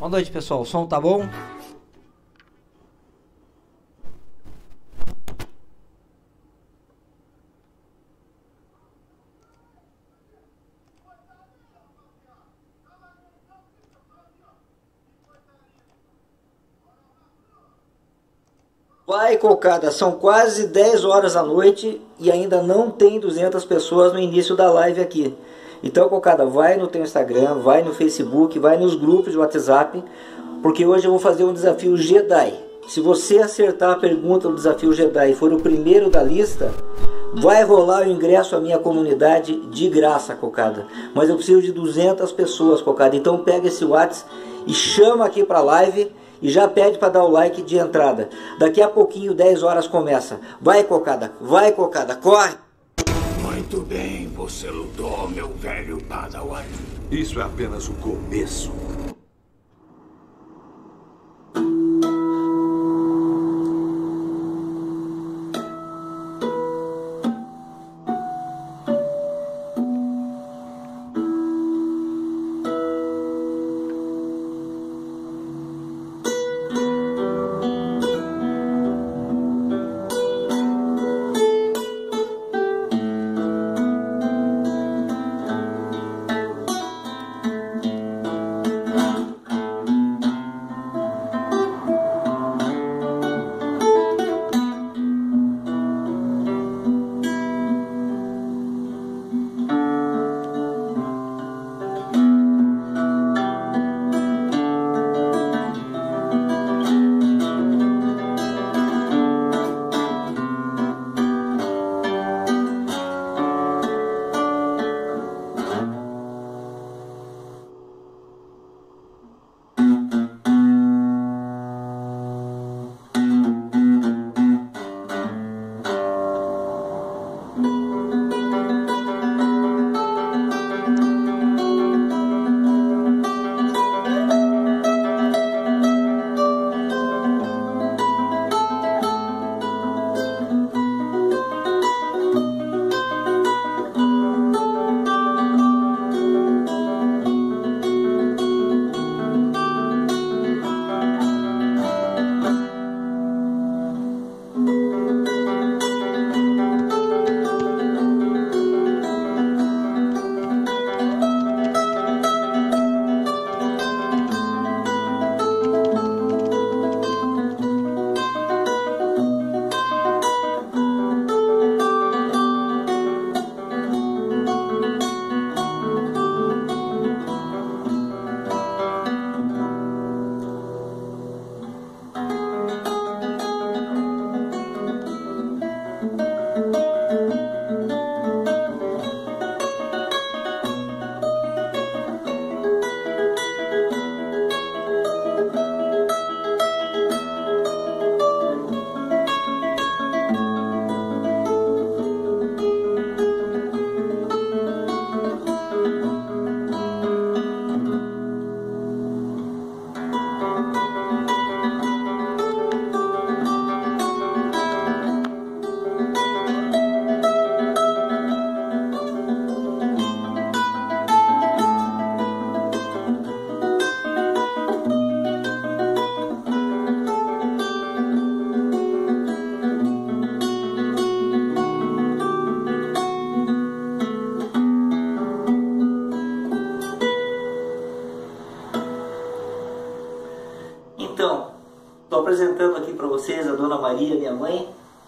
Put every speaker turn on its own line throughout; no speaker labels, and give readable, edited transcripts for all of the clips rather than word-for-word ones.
Boa noite, pessoal. O som tá bom? Vai, cocada, são quase 10 horas da noite e ainda não tem 200 pessoas no início da live aqui. Então, cocada, vai no teu Instagram, vai no Facebook, vai nos grupos de WhatsApp, porque hoje eu vou fazer um desafio Jedi. Se você acertar a pergunta do desafio Jedi e for o primeiro da lista, vai rolar o ingresso à minha comunidade de graça, cocada. Mas eu preciso de 200 pessoas, cocada. Então pega esse WhatsApp e chama aqui para a live. E já pede para dar o like de entrada. Daqui a pouquinho, 10 horas começa. Vai, cocada, corre!
Muito bem, você lutou, meu velho Padawan. Isso é apenas o começo.
Estou apresentando aqui para vocês a Dona Maria, minha mãe.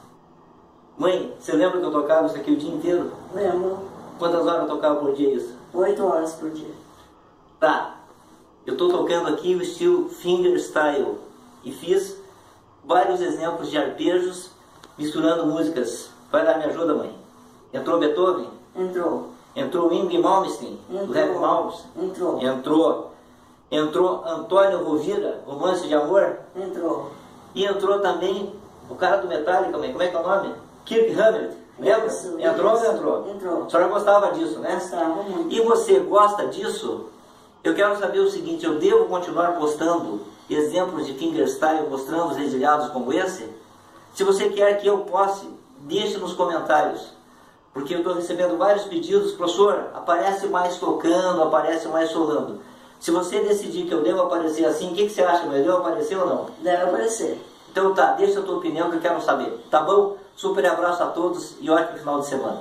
Mãe, você lembra que eu tocava isso aqui o dia inteiro?
Lembro.
Quantas horas eu tocava por dia isso?
8 horas por dia.
Tá. Eu estou tocando aqui o estilo fingerstyle e fiz vários exemplos de arpejos misturando músicas. Vai lá, me ajuda, mãe. Entrou Beethoven?
Entrou.
Entrou Ingrid Malmsteen?
Entrou.
Do Rap Malmsteen?
Entrou.
Entrou. Entrou Antônio Rovira, Romance de Amor?
Entrou.
E entrou também o cara do Metallica, mãe. Como é que é o nome? Kirk Hammett. Lembra?
Isso,
entrou ou
isso.
não entrou?
Entrou.
A senhora gostava disso, né?
Gostava muito.
E você gosta disso? Eu quero saber o seguinte, eu devo continuar postando exemplos de fingerstyle mostrando os dedilhados como esse? Se você quer que eu poste, deixe nos comentários. Porque eu estou recebendo vários pedidos, professor, aparece mais tocando, aparece mais solando. Se você decidir que eu devo aparecer assim, o que você acha? Eu devo aparecer ou não?
Deve aparecer.
Então tá, deixa a tua opinião que eu quero saber. Tá bom? Super abraço a todos e ótimo final de semana.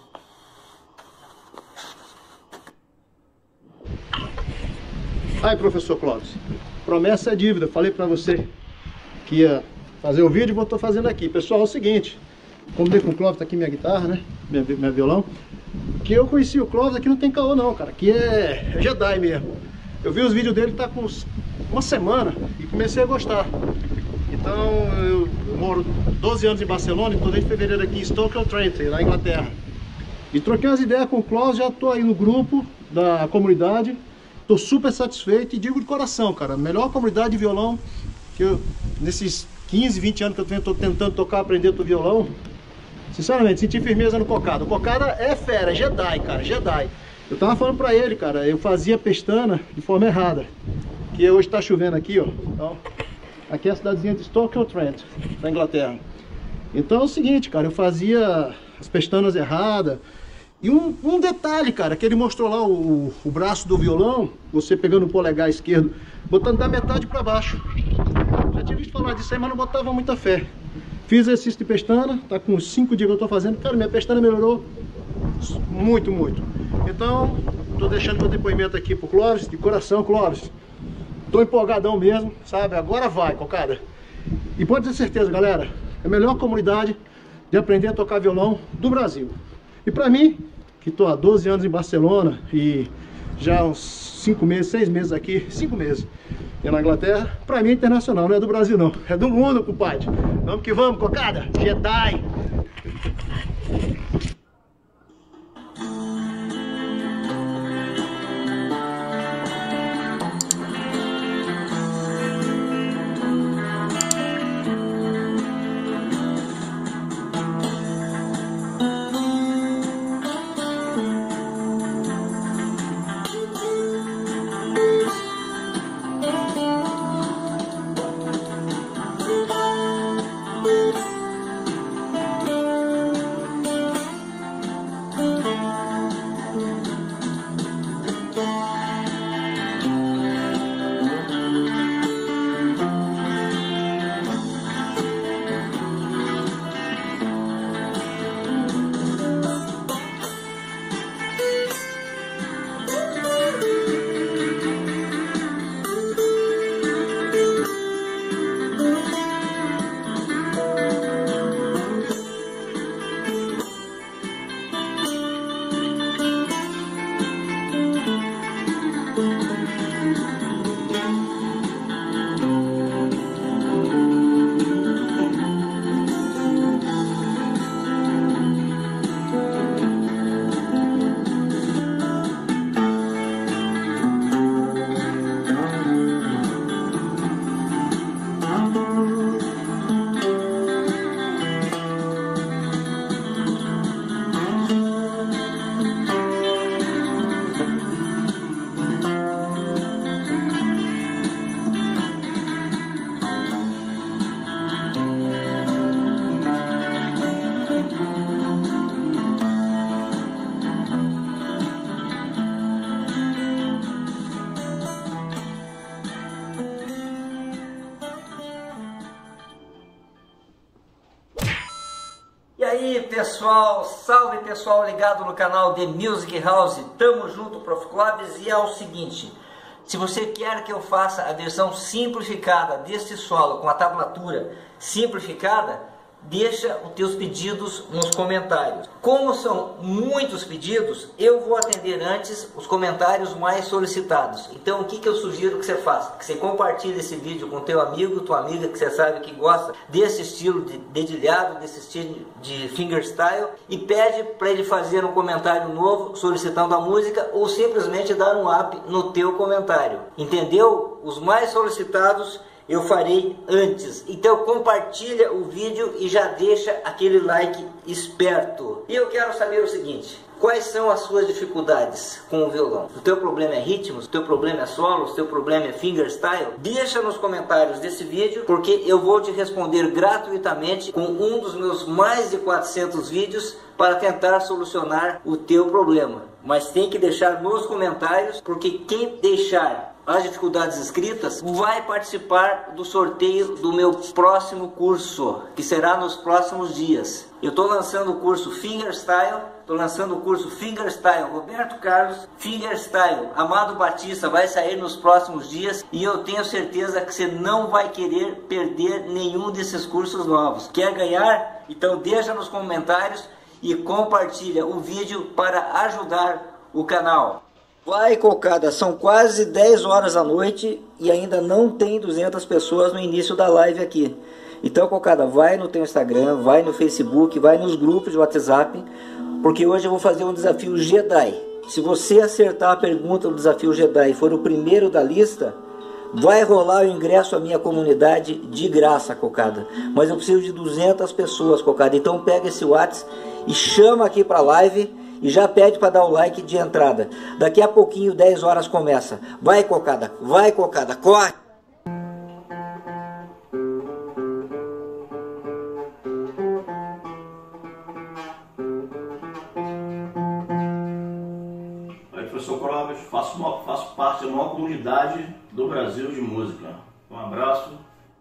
Aí, professor Clóvis, promessa é dívida. Falei pra você que ia fazer o vídeo e tô fazendo aqui. Pessoal, é o seguinte, combinei com o Clóvis, tá aqui minha guitarra, né? Minha violão. Que eu conheci o Clóvis, aqui não tem caô não, cara. Aqui é Jedi mesmo. Eu vi os vídeos dele, tá com uma semana e comecei a gostar. Então, eu moro 12 anos em Barcelona e tô desde fevereiro aqui em Stoke-on-Trent, na Inglaterra. E troquei umas ideias com o Clóvis, já tô aí no grupo da comunidade. Tô super satisfeito e digo de coração, cara, a melhor comunidade de violão que eu, nesses 15, 20 anos que eu tô tentando tocar, aprender o violão, sinceramente, senti firmeza no Cocada. O Cocada é fera, é Jedi, cara, Jedi. Eu tava falando pra ele, cara, eu fazia pestana de forma errada, que hoje tá chovendo aqui, ó. Então, aqui é a cidadezinha de Stoke-on-Trent, na Inglaterra. Então é o seguinte, cara, eu fazia as pestanas erradas. E um detalhe, cara, que ele mostrou lá o braço do violão, você pegando o polegar esquerdo, botando da metade para baixo. Já tinha visto falar disso aí, mas não botava muita fé. Fiz exercício de pestana, tá com uns 5 dias que eu tô fazendo. Cara, minha pestana melhorou muito, muito. Então, tô deixando meu depoimento aqui pro Clóvis, de coração, Clóvis. Tô empolgadão mesmo, sabe? Agora vai, Cocada. E pode ter certeza, galera, é a melhor comunidade de aprender a tocar violão do Brasil. E pra mim, que tô há 12 anos em Barcelona e já uns 5 meses, 6 meses aqui, 5 meses na Inglaterra, pra mim é internacional, não é do Brasil não, é do mundo, compadre. Vamos que vamos, Cocada, Jedi!
E aí pessoal, salve pessoal ligado no canal The Music House, tamo junto Prof. Clóvis. E é o seguinte, se você quer que eu faça a versão simplificada deste solo com a tablatura simplificada, deixa os teus pedidos nos comentários. Como são muitos pedidos, eu vou atender antes os comentários mais solicitados. Então o que eu sugiro que você faça? Que você compartilhe esse vídeo com teu amigo, tua amiga que você sabe que gosta desse estilo de dedilhado, desse estilo de fingerstyle, e pede para ele fazer um comentário novo solicitando a música, ou simplesmente dar um up no teu comentário. Entendeu? Os mais solicitados eu farei antes. Então compartilha o vídeo e já deixa aquele like esperto. E eu quero saber o seguinte: quais são as suas dificuldades com o violão? O teu problema é ritmos? O teu problema é solos? O teu problema é fingerstyle? Deixa nos comentários desse vídeo, porque eu vou te responder gratuitamente com um dos meus mais de 400 vídeos para tentar solucionar o teu problema. mas tem que deixar nos comentários, porque quem deixar as dificuldades escritas vai participar do sorteio do meu próximo curso, que será nos próximos dias. Eu estou lançando o curso Fingerstyle, Roberto Carlos Fingerstyle, Amado Batista, vai sair nos próximos dias e eu tenho certeza que você não vai querer perder nenhum desses cursos novos. Quer ganhar? Então deixa nos comentários e compartilha o vídeo para ajudar o canal. Vai, cocada, são quase 10 horas da noite e ainda não tem 200 pessoas no início da live aqui. Então, cocada, vai no teu Instagram, vai no Facebook, vai nos grupos de WhatsApp, porque hoje eu vou fazer um desafio Jedi. Se você acertar a pergunta do desafio Jedi e for o primeiro da lista, vai rolar o ingresso à minha comunidade de graça, cocada. Mas eu preciso de 200 pessoas, cocada. Então pega esse WhatsApp e chama aqui para a live e já pede para dar o like de entrada. Daqui a pouquinho, 10 horas começa. Vai, cocada, corre!
Professor Clóvis, faço parte da maior comunidade do Brasil de música. Um abraço.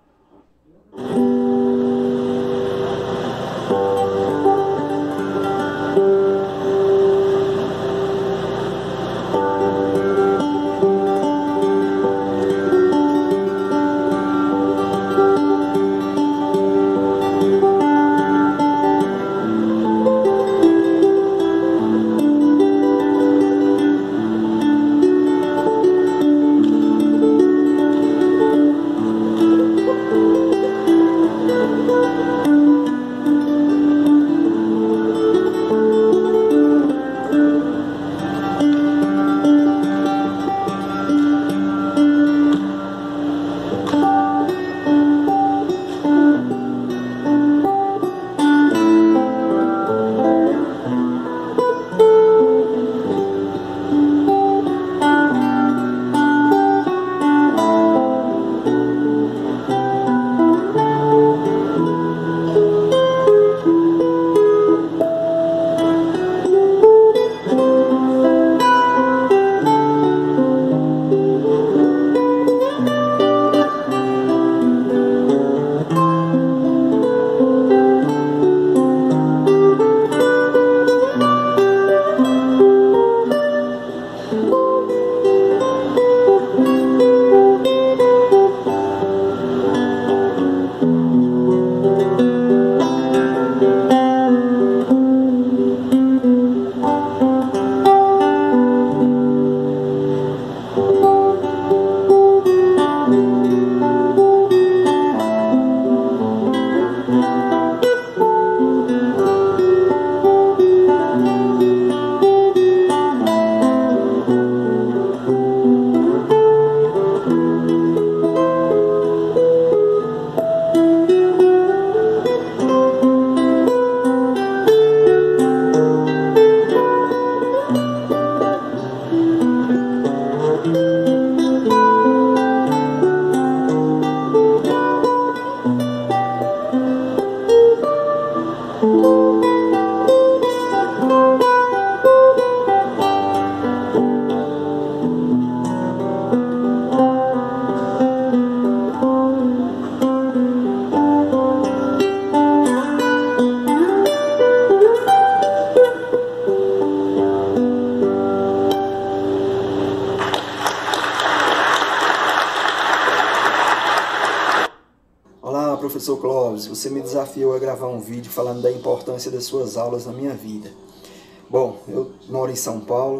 Professor Clóvis, você me desafiou a gravar um vídeo falando da importância das suas aulas na minha vida. Bom, eu moro em São Paulo,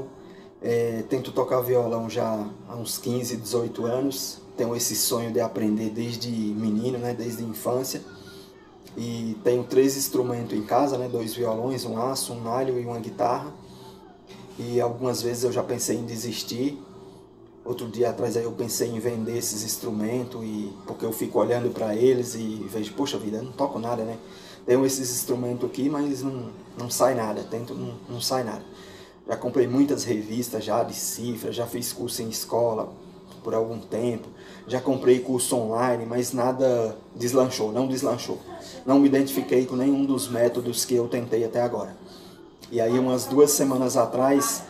tento tocar violão já há uns 15, 18 anos, tenho esse sonho de aprender desde menino, né, desde a infância, e tenho 3 instrumentos em casa, né, 2 violões, um aço, um nylon e uma guitarra, e algumas vezes eu já pensei em desistir. Outro dia atrás aí eu pensei em vender esses instrumentos, porque eu fico olhando para eles e vejo, poxa vida, eu não toco nada, né? Tenho esses instrumentos aqui, mas não sai nada, não sai nada. Já comprei muitas revistas já de cifra, já fiz curso em escola por algum tempo, já comprei curso online, mas nada deslanchou, não deslanchou. Não me identifiquei com nenhum dos métodos que eu tentei até agora. E aí umas 2 semanas atrás,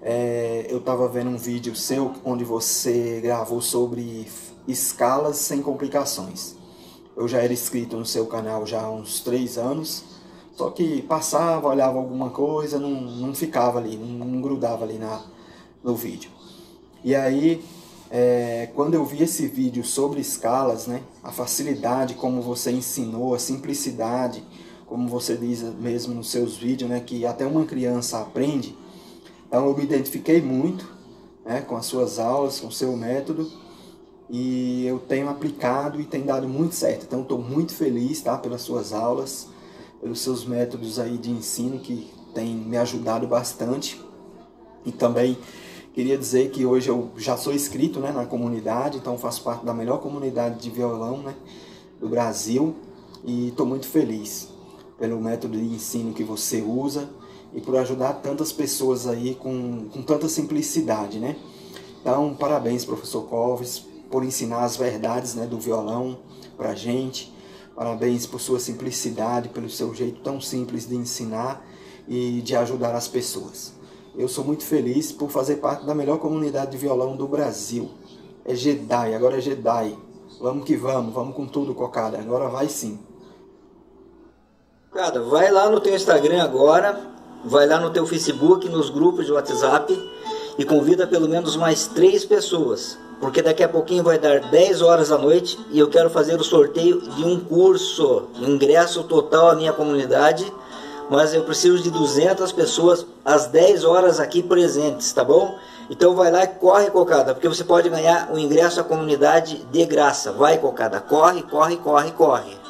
eu estava vendo um vídeo seu onde você gravou sobre escalas sem complicações. Eu já era inscrito no seu canal já há uns 3 anos, só que passava, olhava alguma coisa, não ficava ali, não grudava ali no vídeo. E aí, quando eu vi esse vídeo sobre escalas, né, a facilidade como você ensinou, a simplicidade, como você diz mesmo nos seus vídeos, né, que até uma criança aprende, então eu me identifiquei muito, né, com as suas aulas, com o seu método, e eu tenho aplicado e tem dado muito certo. Então estou muito feliz, tá, pelas suas aulas, pelos seus métodos aí de ensino que tem me ajudado bastante. E também queria dizer que hoje eu já sou inscrito, né, na comunidade, então faço parte da melhor comunidade de violão, né, do Brasil, e estou muito feliz pelo método de ensino que você usa e por ajudar tantas pessoas aí com tanta simplicidade, né? Então, parabéns, professor Clóvis, por ensinar as verdades, né, do violão pra gente. Parabéns por sua simplicidade, pelo seu jeito tão simples de ensinar e de ajudar as pessoas. Eu sou muito feliz por fazer parte da melhor comunidade de violão do Brasil. É Jedi, agora é Jedi. Vamos que vamos com tudo, cocada. Agora vai sim.
Cocada, vai lá no teu Instagram agora, vai lá no teu Facebook, nos grupos de WhatsApp e convida pelo menos mais 3 pessoas. Porque daqui a pouquinho vai dar 10 horas da noite e eu quero fazer o sorteio de um curso, ingresso total à minha comunidade, mas eu preciso de 200 pessoas às 10 horas aqui presentes, tá bom? Então vai lá e corre, cocada, porque você pode ganhar o ingresso à comunidade de graça. Vai, cocada, corre, corre, corre, corre.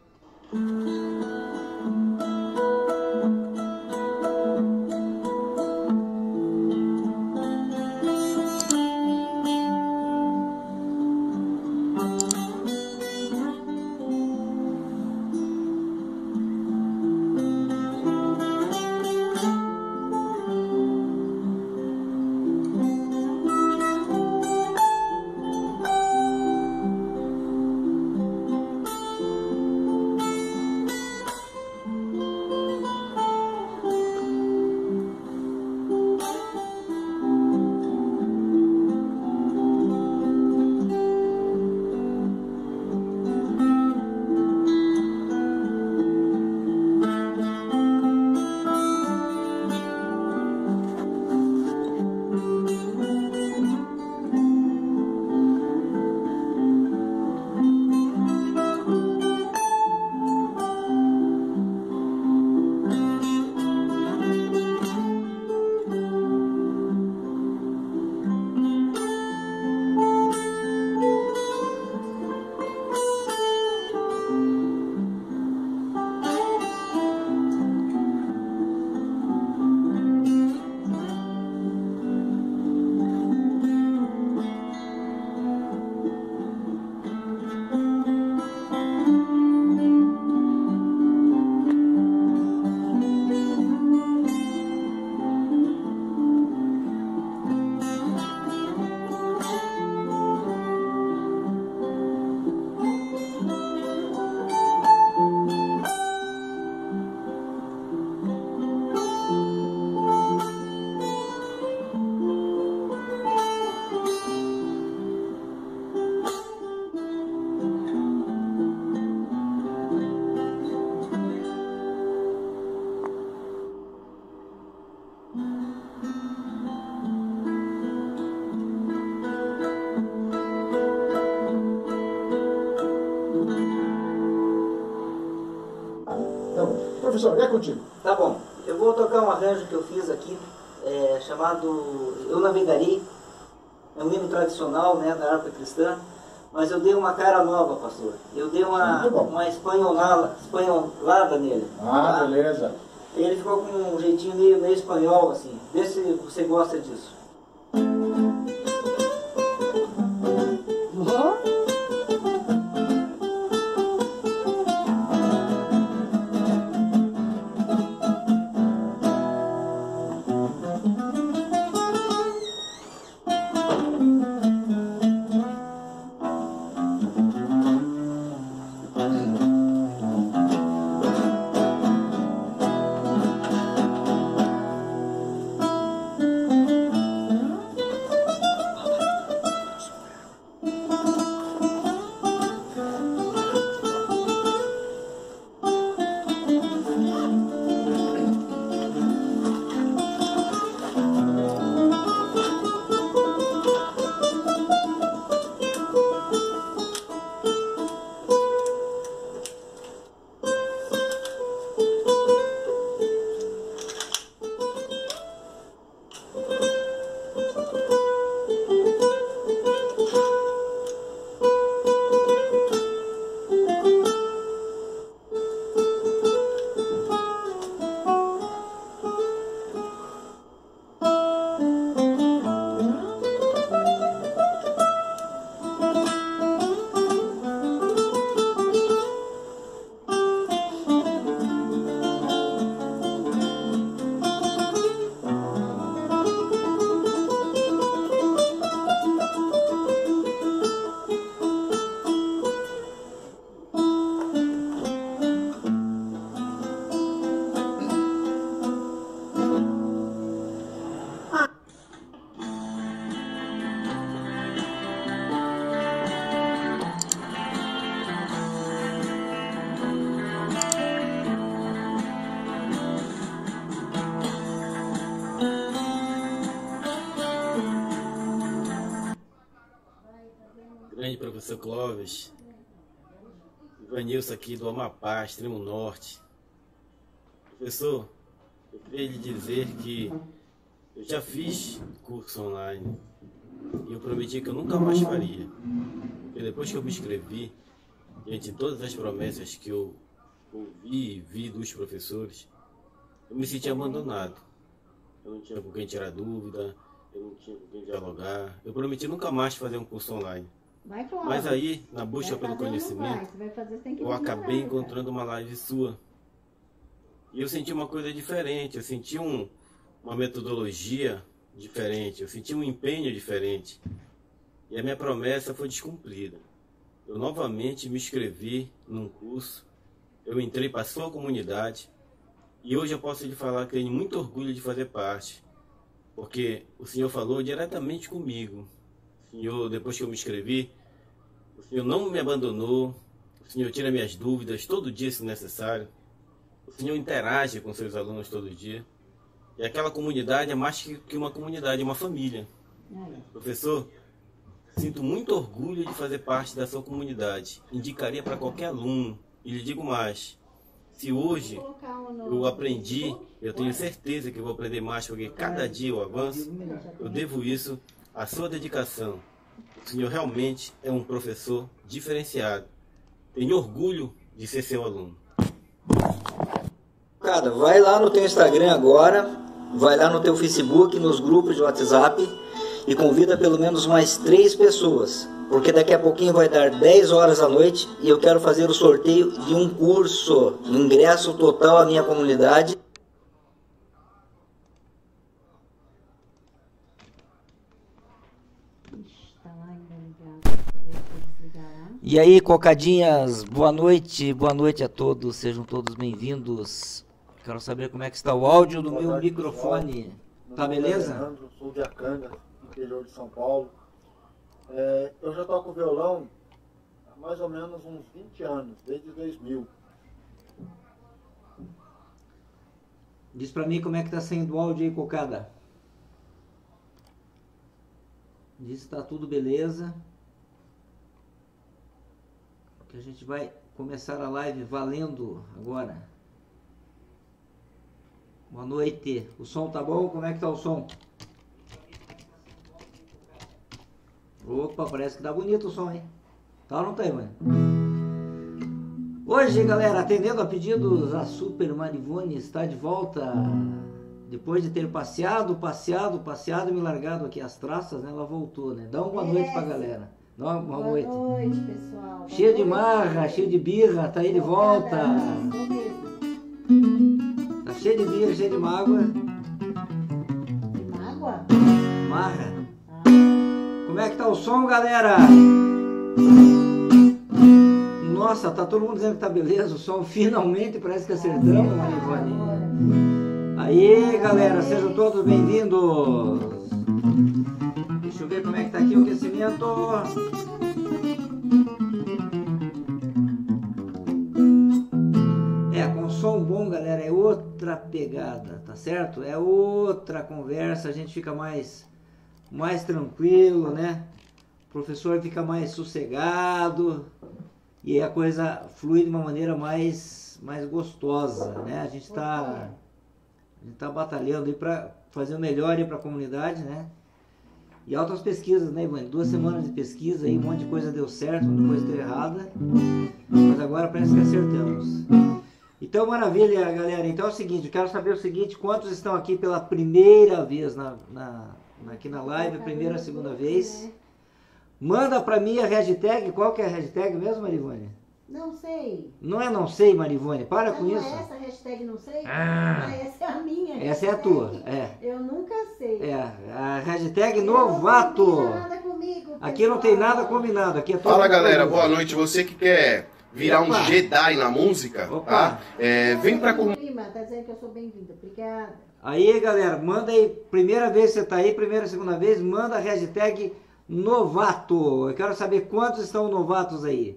Professor, é contigo.
Tá bom, eu vou tocar um arranjo que eu fiz aqui, chamado Eu Navegarei. É um hino tradicional, né, da harpa cristã, mas eu dei uma cara nova, pastor. Eu dei uma espanholada nele.
Ah,
tá?
beleza.
Ele ficou com um jeitinho meio espanhol, assim. Vê se você gosta disso.
professor Clóvis, Ivanilson aqui do Amapá, extremo norte. Professor, eu queria lhe dizer que eu já fiz curso online e eu prometi que eu nunca mais faria. Porque depois que eu me inscrevi, diante de todas as promessas que eu ouvi e vi dos professores, eu me senti abandonado. Eu não tinha com quem tirar dúvida, eu não tinha com quem dialogar. Eu prometi nunca mais fazer um curso online. Mas aí, na busca pelo conhecimento, eu acabei encontrando uma live sua. E eu senti uma coisa diferente, eu senti uma metodologia diferente, eu senti um empenho diferente. E a minha promessa foi descumprida. Eu novamente me inscrevi num curso, eu entrei para a sua comunidade, e hoje eu posso lhe falar que tenho muito orgulho de fazer parte, porque o Senhor falou diretamente comigo. O Senhor, depois que eu me inscrevi, o Senhor não me abandonou, o Senhor tira minhas dúvidas todo dia se necessário, o Senhor interage com seus alunos todo dia, e aquela comunidade é mais que uma comunidade, é uma família. Professor, sinto muito orgulho de fazer parte da sua comunidade, indicaria para qualquer aluno, e lhe digo mais, se hoje eu aprendi, eu tenho certeza que vou aprender mais, porque cada dia eu avanço, eu devo isso à sua dedicação. O senhor realmente é um professor diferenciado. Tenho orgulho de ser seu aluno.
Cara, vai lá no teu Instagram agora, vai lá no teu Facebook, nos grupos de WhatsApp e convida pelo menos mais 3 pessoas. Porque daqui a pouquinho vai dar 10 horas da noite e eu quero fazer o sorteio de um curso, ingresso total à minha comunidade. E aí, cocadinhas, boa noite a todos, sejam todos bem-vindos. Quero saber como é que está o áudio do meu microfone. Tá beleza?
Sou de Acanga, interior de São Paulo. Eu já toco violão há mais ou menos uns 20 anos, desde 2000.
Diz pra mim como é que tá saindo o áudio aí, cocada. Diz se tá tudo beleza. Que a gente vai começar a live valendo agora. Boa noite. O som tá bom? Como é que tá o som? Opa, parece que tá bonito o som, hein? Tá ou não tá aí, mano? Hoje, galera, atendendo a pedidos, a Super Marivone está de volta. Depois de ter passeado e me largado aqui as traças, né? Ela voltou, né? Dá uma boa noite pra galera. Dá uma boa noite.
Boa noite, pessoal.
Cheio de marra, cheio de birra, tá aí de volta. Tá cheio de birra, cheio de mágoa.
De mágoa?
Marra. Como é que tá o som, galera? Nossa, tá todo mundo dizendo que tá beleza o som. Finalmente parece que acertamos, Marivone. Aí, galera, sejam todos bem-vindos. Deixa eu ver como é que tá aqui o aquecimento. Com som bom, galera, é outra pegada, tá certo? É outra conversa, a gente fica mais tranquilo, né? O professor fica mais sossegado e a coisa flui de uma maneira mais gostosa, né? A gente tá batalhando aí para fazer o melhor aí para a comunidade, né? E altas pesquisas, né, Ivan? 2 semanas de pesquisa aí, um monte de coisa deu certo, um monte de coisa deu errada, mas agora parece que acertamos. Então, maravilha, galera. Então é o seguinte, eu quero saber o seguinte, quantos estão aqui pela primeira vez aqui na live, primeira, segunda vez. Manda pra mim a hashtag, qual que é a hashtag mesmo, Marivone?
Não sei.
Não é não sei, Marivone, para com isso.
Não é essa hashtag não sei? Essa é a minha.
Essa é a tua,
Eu nunca sei.
A hashtag novato.
Não tem nada comigo,
aqui não tem nada combinado. Aqui é todo
Fala, galera, boa noite. Você que quer virar um Jedi na música, tá? Vem pra comunidade.
Prima, tá dizendo que eu sou bem-vinda. Obrigada.
Aí, galera, manda aí, primeira vez que você tá aí, primeira, segunda vez, manda a hashtag novato. Eu quero saber quantos estão novatos aí.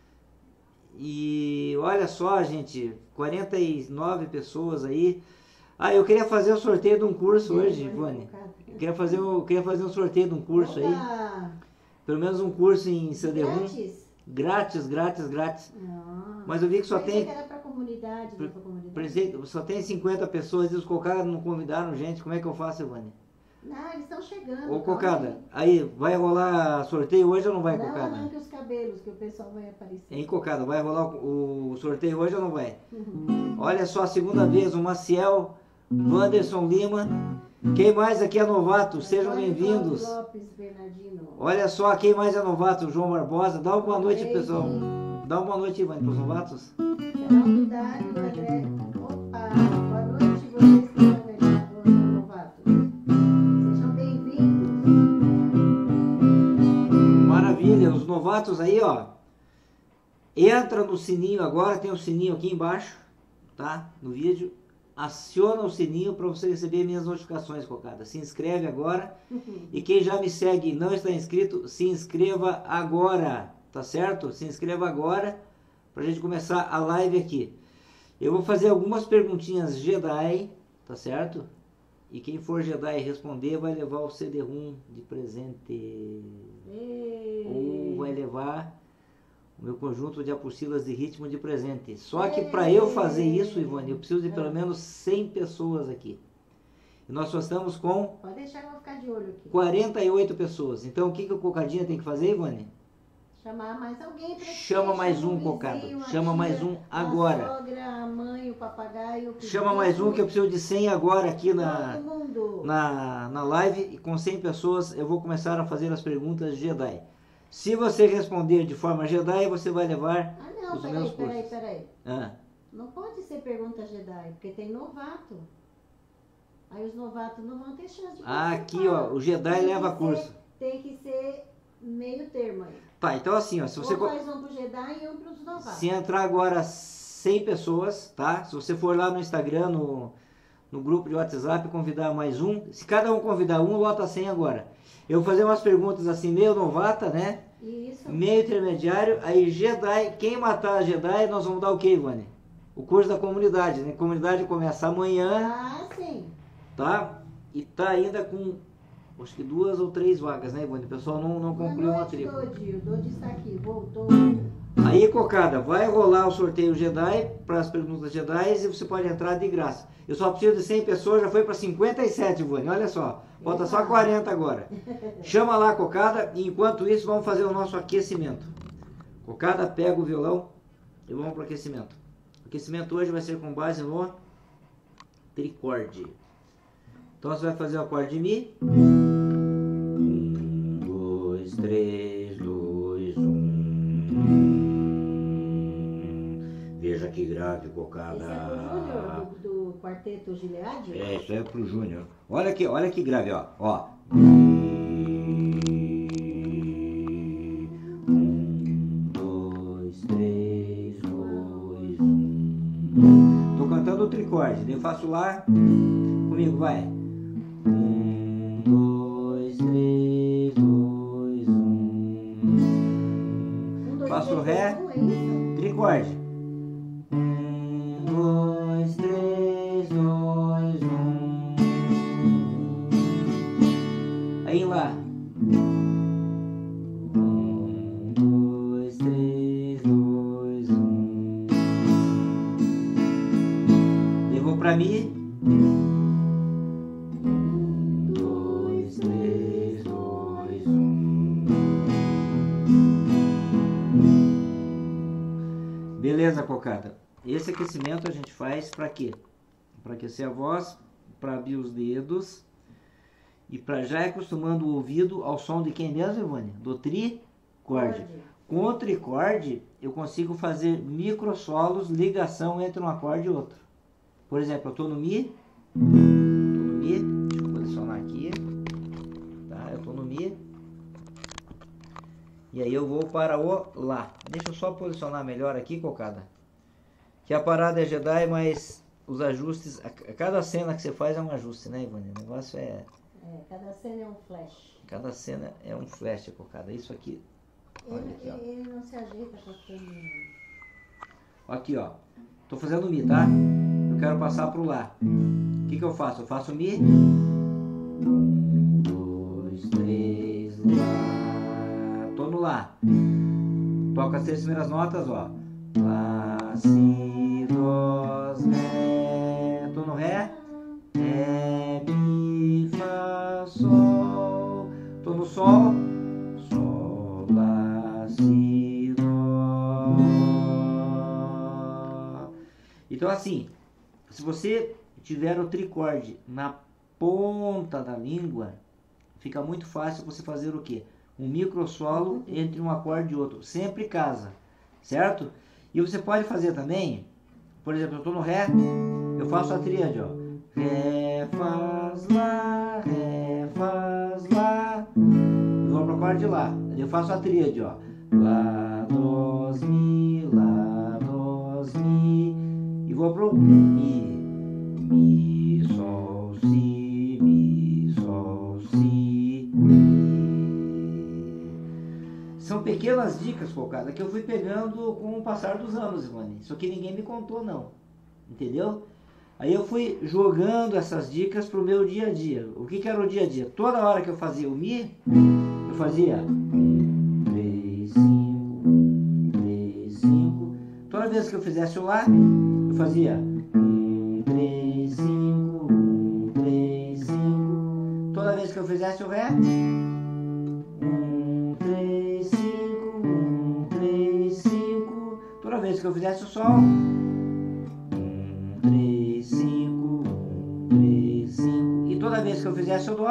E olha só, gente, 49 pessoas aí. Eu queria fazer o sorteio de um curso hoje, Ivone. Eu queria fazer um sorteio de um curso aí. Pelo menos um curso em CD-ROM.
Grátis?
Grátis.
Não.
Mas eu vi que só tem...
que era pra comunidade,
Só tem 50 pessoas e os cocadas não convidaram gente. Como é que eu faço, Ivone?
Não, eles estão chegando.
Ô, cocada, aí, vai rolar sorteio hoje ou não vai,
não,
cocada?
Não, arranque os cabelos, que o pessoal vai aparecer.
Hein, cocada, vai rolar o sorteio hoje ou não vai? Olha só, a segunda vez, o Maciel, Wanderson Lima. Quem mais aqui é novato? Sejam bem-vindos. Olha só, quem mais é novato? O João Barbosa. Dá uma boa noite, pessoal. Dá uma boa noite, Ivone, para os novatos.
Geraldo Dário, André. Opa, boa noite, vocês que são novatos. Sejam bem-vindos.
Maravilha, os novatos aí, ó. Entra no sininho agora, tem o sininho aqui embaixo, tá? No vídeo. Aciona o sininho para você receber minhas notificações, cocada. Se inscreve agora. E quem já me segue e não está inscrito, se inscreva agora, tá certo? Se inscreva agora para a gente começar a live aqui. Eu vou fazer algumas perguntinhas Jedi, tá certo? E quem for Jedi responder vai levar o CD-ROM de presente. Ou vai levar o meu conjunto de apostilas de ritmo de presente. Só que para eu fazer isso, Ivone, eu preciso de pelo menos 100 pessoas aqui. E nós só estamos com...
Pode deixar que eu vou ficar de olho aqui.
48 pessoas. Então o que o Cocadinha tem que fazer, Ivone?
Chamar mais alguém para...
Chama mais um, cocada. Chama mais um agora.
A sogra, a mãe, o papagaio...
Chama mais um que eu preciso de 100 agora aqui na live. E com 100 pessoas eu vou começar a fazer as perguntas Jedi. Se você responder de forma Jedi, você vai levar os meus cursos.
Peraí. Não pode ser pergunta Jedi, porque tem novato. Aí os novatos não vão ter chance de participar.
Aqui, ó, o Jedi leva curso.
Tem que ser meio termo aí.
Tá, então assim, ó, se você...
Ou faz um pro Jedi e um pros novatos.
Se entrar agora 100 pessoas, tá? Se você for lá no Instagram, no grupo de WhatsApp, convidar mais um. Se cada um convidar um, lota 100 agora. Eu vou fazer umas perguntas assim, meio novata, né?
Isso.
Meio intermediário. Aí Jedi, quem matar a Jedi, nós vamos dar o quê, Ivone? O curso da comunidade, né? A comunidade começa amanhã.
Ah, sim.
Tá? E tá ainda com, acho que 2 ou 3 vagas, né, Ivone? O pessoal não concluiu a matrícula.
O Dodi está aqui, voltou.
Aí, cocada, vai rolar o sorteio Jedi para as perguntas Jedi e você pode entrar de graça. Eu só preciso de 100 pessoas, já foi para 57, Ivone, olha só. Falta só 40 agora. Chama lá, cocada, e enquanto isso vamos fazer o nosso aquecimento. Cocada, pega o violão e vamos para o aquecimento. O aquecimento hoje vai ser com base no tricorde. Então você vai fazer o acorde de Mi. 1, 2, 3, 2, 1. Veja que grave, cocada.
Esse é pro Júnior, do quarteto Gilead?
É, isso é pro Júnior. Olha que grave, ó. 1, 2, 3, 2, 1. Tô cantando o tricorde, daí eu faço lá. Comigo, vai. 1, 2, 3, 2, 1. Faço Ré, tricorde. 1, 2, 3, 2, 1. Aí lá. 1, 2, 3, 2, 1. Levou pra mim. 1, 2, 3, 2, 1. Beleza, cocada. Esse aquecimento a gente faz para quê? Para aquecer a voz, para abrir os dedos e para já ir acostumando o ouvido ao som de quem mesmo, Ivone? Do tricorde. Com o tricorde eu consigo fazer microsolos, ligação entre um acorde e outro. Por exemplo, eu estou no Mi, deixa eu posicionar aqui, tá? Eu estou no Mi e aí eu vou para o Lá. Deixa eu só posicionar melhor aqui, cocada. Que a parada é Jedi, mas os ajustes, cada cena que você faz é um ajuste, né, Ivone? O negócio é...
cada cena é um flash.
Cada cena é um flash, cocada. Isso aqui, olha aqui, ó.
Ele não se ajeita com a câmera.
Aqui, ó. Tô fazendo Mi, tá? Eu quero passar pro Lá. O que eu faço? Eu faço Mi. 1, 2, 3, Lá. Lá. Toca as 3 primeiras notas, ó. Lá, si, dó, ré. Tô no ré. Ré, mi, fá, sol. Tô no sol. Sol, lá, si, dó. Então assim, se você tiver o tricorde na ponta da língua, fica muito fácil você fazer o quê? Um microsolo entre um acorde e outro. Sempre casa, certo? E você pode fazer também, por exemplo, eu estou no Ré, eu faço a tríade, ó. Ré, faz, lá, Ré, faz, lá. E vou para o acorde de Lá. Eu faço a tríade, ó. Lá, dós, mi, lá, dós, mi. E vou pro Mi. Mi, sol, si, mi, sol, si, mi. São pequenas dicas, Cocada, que eu fui pegando com o passar dos anos, Ivone. Isso aqui ninguém me contou, não. Entendeu? Aí eu fui jogando essas dicas pro meu dia a dia. O que era o dia a dia? Toda hora que eu fazia o Mi, eu fazia 1, 3, 5, 1, 3, 5. Toda vez que eu fizesse o Lá, eu fazia 1, 3, 5, 1, 3, 5. Toda vez que eu fizesse o Ré, 1, 3, 5, 1, 3, 5. Toda vez que eu fizesse o Sol, 1, 3, 5, 1, 3, 5. E toda vez que eu fizesse o Dó,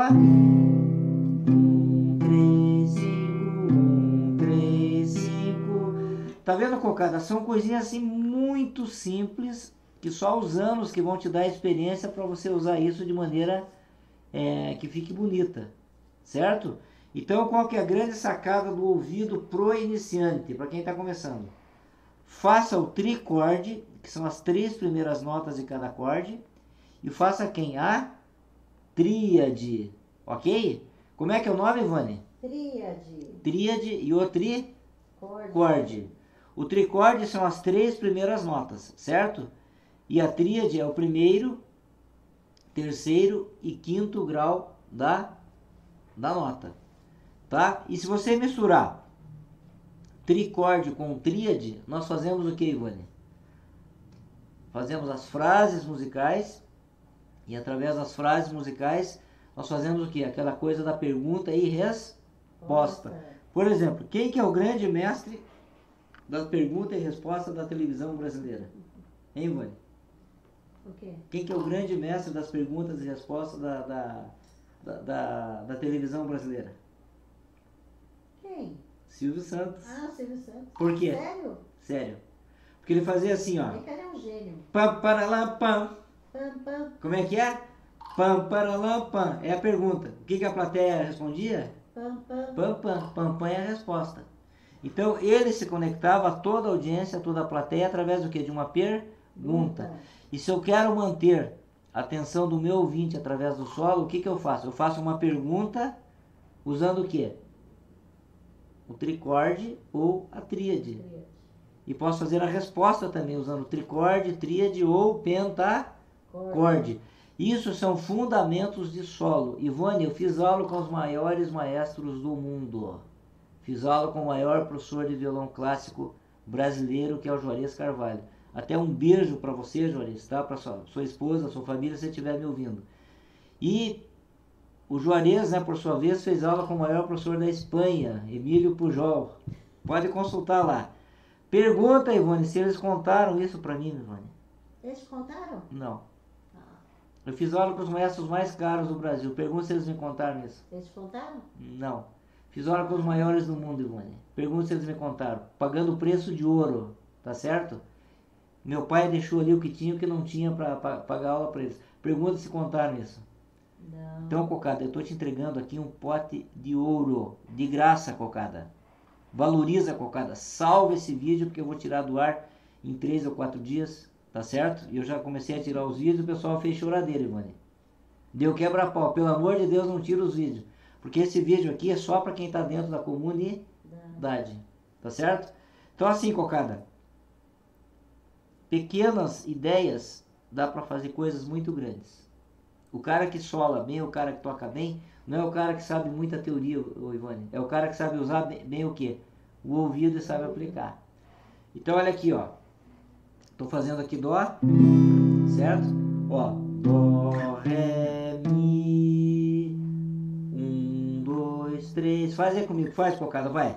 1, 3, 5, 1, 3, 5. Tá vendo, Cocada? São coisinhas assim muito simples, que só os anos que vão te dar experiência para você usar isso de maneira que fique bonita, certo? Então, qual que é a grande sacada do ouvido pro iniciante, para quem está começando? Faça o tricorde, que são as 3 primeiras notas de cada acorde, e faça quem? A tríade, ok? Como é que é o nome, Ivone?
Tríade.
Tríade e o tricorde. O tricorde são as 3 primeiras notas, certo? E a tríade é o primeiro, terceiro e quinto grau da nota, tá? E se você misturar tricorde com tríade, nós fazemos o que, Ivone? Fazemos as frases musicais, e através das frases musicais nós fazemos o que? Aquela coisa da pergunta e resposta. Por exemplo, quem que é o grande mestre da pergunta e resposta da televisão brasileira? Hein, Ivone?
O quê?
Quem que é o grande mestre das perguntas e respostas da televisão brasileira?
Quem?
Silvio Santos.
Ah, Silvio Santos.
Por quê?
Sério?
Sério. Porque ele fazia assim, ó.
Ele é um gênio.
Pam, paralam, pam.
Pam, pam.
Como é que é? Pam, paralam, pam. É a pergunta. O que a plateia respondia?
Pam, pam.
Pam, pam. Pam, pam é a resposta. Então, ele se conectava a toda a audiência, a toda a plateia, através do quê? De uma pergunta. E se eu quero manter a atenção do meu ouvinte através do solo, o que eu faço? Eu faço uma pergunta usando o quê? O tricorde ou a tríade. E posso fazer a resposta também usando o tricorde, tríade ou pentacorde. Isso são fundamentos de solo. Ivone, eu fiz aula com os maiores maestros do mundo. Fiz aula com o maior professor de violão clássico brasileiro, que é o Juarez Carvalho. Até um beijo para você, Juarez, tá? Para sua esposa, sua família, se estiver me ouvindo. E o Juarez, né, por sua vez, fez aula com o maior professor da Espanha, Emílio Pujol. Pode consultar lá. Pergunta, Ivone, se eles contaram isso para mim, Ivone.
Eles contaram?
Não. Eu fiz aula com os maestros mais caros do Brasil. Pergunta se eles me contaram isso.
Eles contaram?
Não. Fiz aula com os maiores do mundo, Ivone. Pergunta se eles me contaram. Pagando o preço de ouro, tá certo? Meu pai deixou ali o que tinha e o que não tinha para pagar aula para eles. Pergunta se contaram isso.
Não.
Então, Cocada, eu estou te entregando aqui um pote de ouro. De graça, Cocada. Valoriza, Cocada. Salva esse vídeo, porque eu vou tirar do ar em 3 ou 4 dias. Tá certo? E eu já comecei a tirar os vídeos e o pessoal fez choradeira, Ivone. Deu quebra-pau. Pelo amor de Deus, não tira os vídeos. Porque esse vídeo aqui é só para quem está dentro da comunidade. Tá certo? Então assim, Cocada. Pequenas ideias dá para fazer coisas muito grandes. O cara que sola bem, o cara que toca bem, não é o cara que sabe muita teoria, ô Ivone. É o cara que sabe usar bem o quê? O ouvido e sabe aplicar. Então olha aqui, ó. Tô fazendo aqui Dó, certo? Ó, Dó, Ré, Mi, 1, 2, 3. Faz aí comigo, faz, Cocada, vai.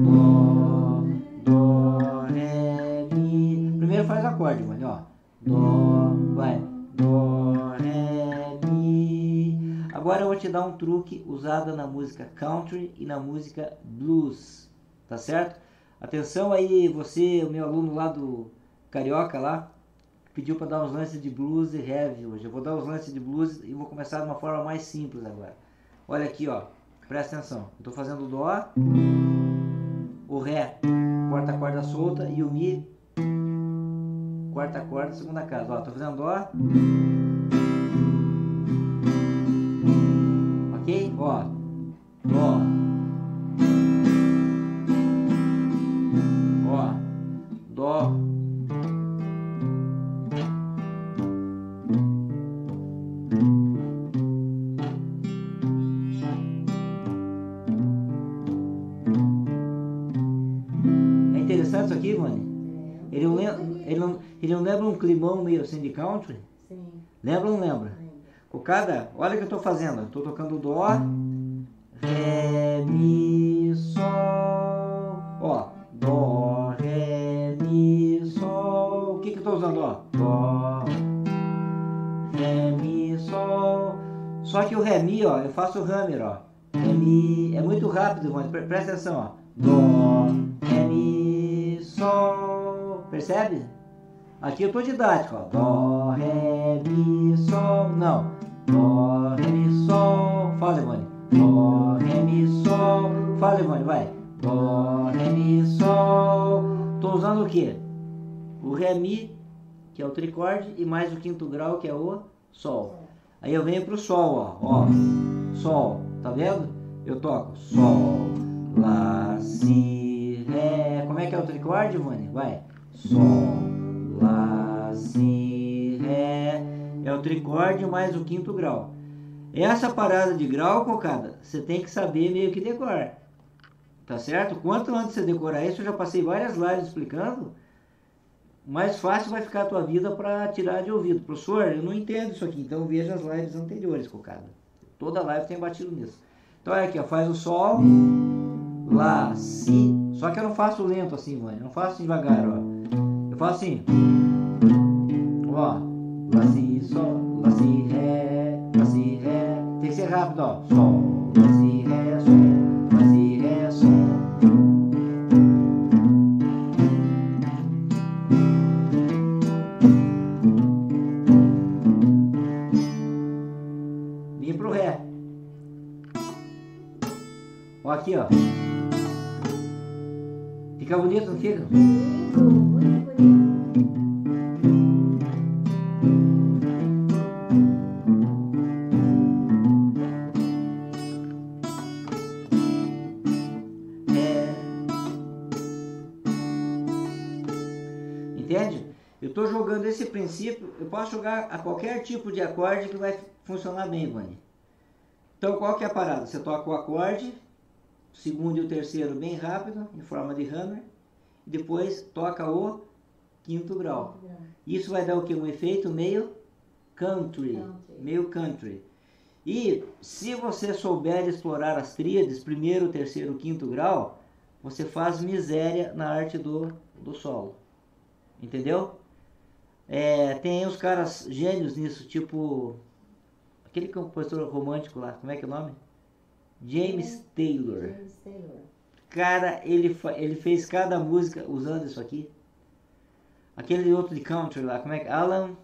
Dó, Ré, Mi. Primeiro faz acorde, mano, ó. Dó, vai. Dó, Ré, Mi. Agora eu vou te dar um truque usado na música country e na música blues, tá certo? Atenção aí, você, o meu aluno lá do Carioca lá, pediu para dar uns lances de blues e heavy hoje. Eu vou dar os lances de blues e vou começar de uma forma mais simples agora. Olha aqui, ó, presta atenção. Eu tô fazendo o Dó, o Ré, quarta corda solta, e o Mi, quarta corda, segunda casa. Ó, tô fazendo Dó. Ok? Ó, Dó. Ó, Dó. É interessante isso aqui, Ivone? Ele não lembra um climão meio assim de country?
Sim.
Lembra ou não lembra? Cocada, olha o que eu tô fazendo. Eu tô tocando Dó, Ré, Mi, Sol. Ó, Dó, Ré, Mi, Sol. O que que eu tô usando, ó? Dó, Ré, Mi, Sol. Só que o Ré, Mi, ó, eu faço o hammer, ó. Ré, Mi. É muito rápido, mano. Presta atenção, ó. Dó, Ré, Mi, Sol. Percebe? Aqui eu tô didático, ó. Dó, Ré, Mi, Sol. Não. Dó, Ré, Mi, Sol. Fala, Ivone. Dó, Ré, Mi, Sol. Fala, Ivone, vai. Dó, Ré, Mi, Sol. Tô usando o quê? O Ré, Mi, que é o tricorde, e mais o quinto grau, que é o Sol. Aí eu venho pro Sol, ó. Sol, tá vendo? Eu toco Sol, Lá, Si, Ré. Como é que é o tricorde, Ivone? Vai. Sol, Lá, Si, Ré. É o tricorde mais o quinto grau. Essa parada de grau, Cocada, você tem que saber meio que decorar. Tá certo? Quanto antes você decorar isso, eu já passei várias lives explicando. Mais fácil vai ficar a tua vida para tirar de ouvido. Professor, eu não entendo isso aqui, então veja as lives anteriores, Cocada. Toda live tem batido nisso. Então olha aqui, ó, faz o Sol, Lá, Si. Só que eu não faço lento assim, mano. Eu não faço devagar, ó. Eu faço assim. Ó. Lá, Si, Sol, Lá, Si, Ré, Lá, Si, Ré. Tem que ser rápido, ó. Sol, Lá, Si, Ré, Sol, Lá, Si, Ré, Sol. Vim pro Ré. Ó aqui, ó. Fica bonito, não fica?
Muito bonito.
Entende? Eu estou jogando esse princípio, eu posso jogar a qualquer tipo de acorde que vai funcionar bem, Ivone. Então qual que é a parada? Você toca o acorde, o segundo e o terceiro bem rápido, em forma de hammer, e depois toca o quinto grau. Isso vai dar o que? Um efeito meio country. Meio country. E se você souber explorar as tríades, primeiro, terceiro, quinto grau, você faz miséria na arte do solo. Entendeu? Tem uns caras gênios nisso, tipo aquele compositor romântico lá, como é que é o nome? James Taylor.
James Taylor.
Cara, ele fez cada música usando isso aqui. Aquele outro de country lá, como é que Alan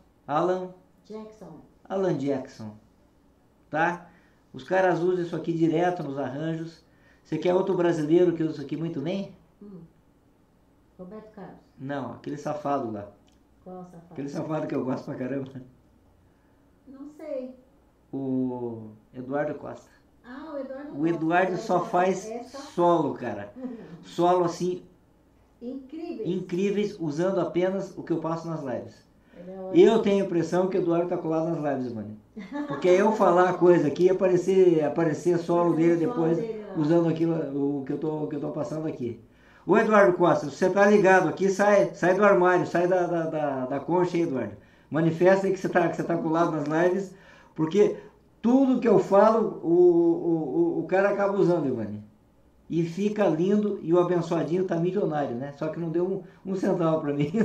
Jackson. Tá? Os caras usam isso aqui direto nos arranjos. Você quer outro brasileiro que usa isso aqui muito bem?
Roberto Carlos.
Não, aquele safado lá.
Qual safado?
Aquele safado que eu gosto pra caramba.
Não sei.
O Eduardo Costa.
Ah, o Eduardo
O Eduardo só faz solo, cara. Solo assim,
Incrível.
incríveis, usando apenas o que eu passo nas lives. Eu tenho a impressão que o Eduardo tá colado nas lives, mano. Porque eu falar a coisa aqui aparecer solo dele depois, usando aquilo o que eu tô passando aqui. Ô Eduardo Costa, se você tá ligado aqui, sai do armário, sai da concha aí, Eduardo. Manifesta aí que você tá colado nas lives, porque tudo que eu falo, o cara acaba usando, Ivani. E fica lindo, e o abençoadinho tá milionário, né? Só que não deu um centavo para mim.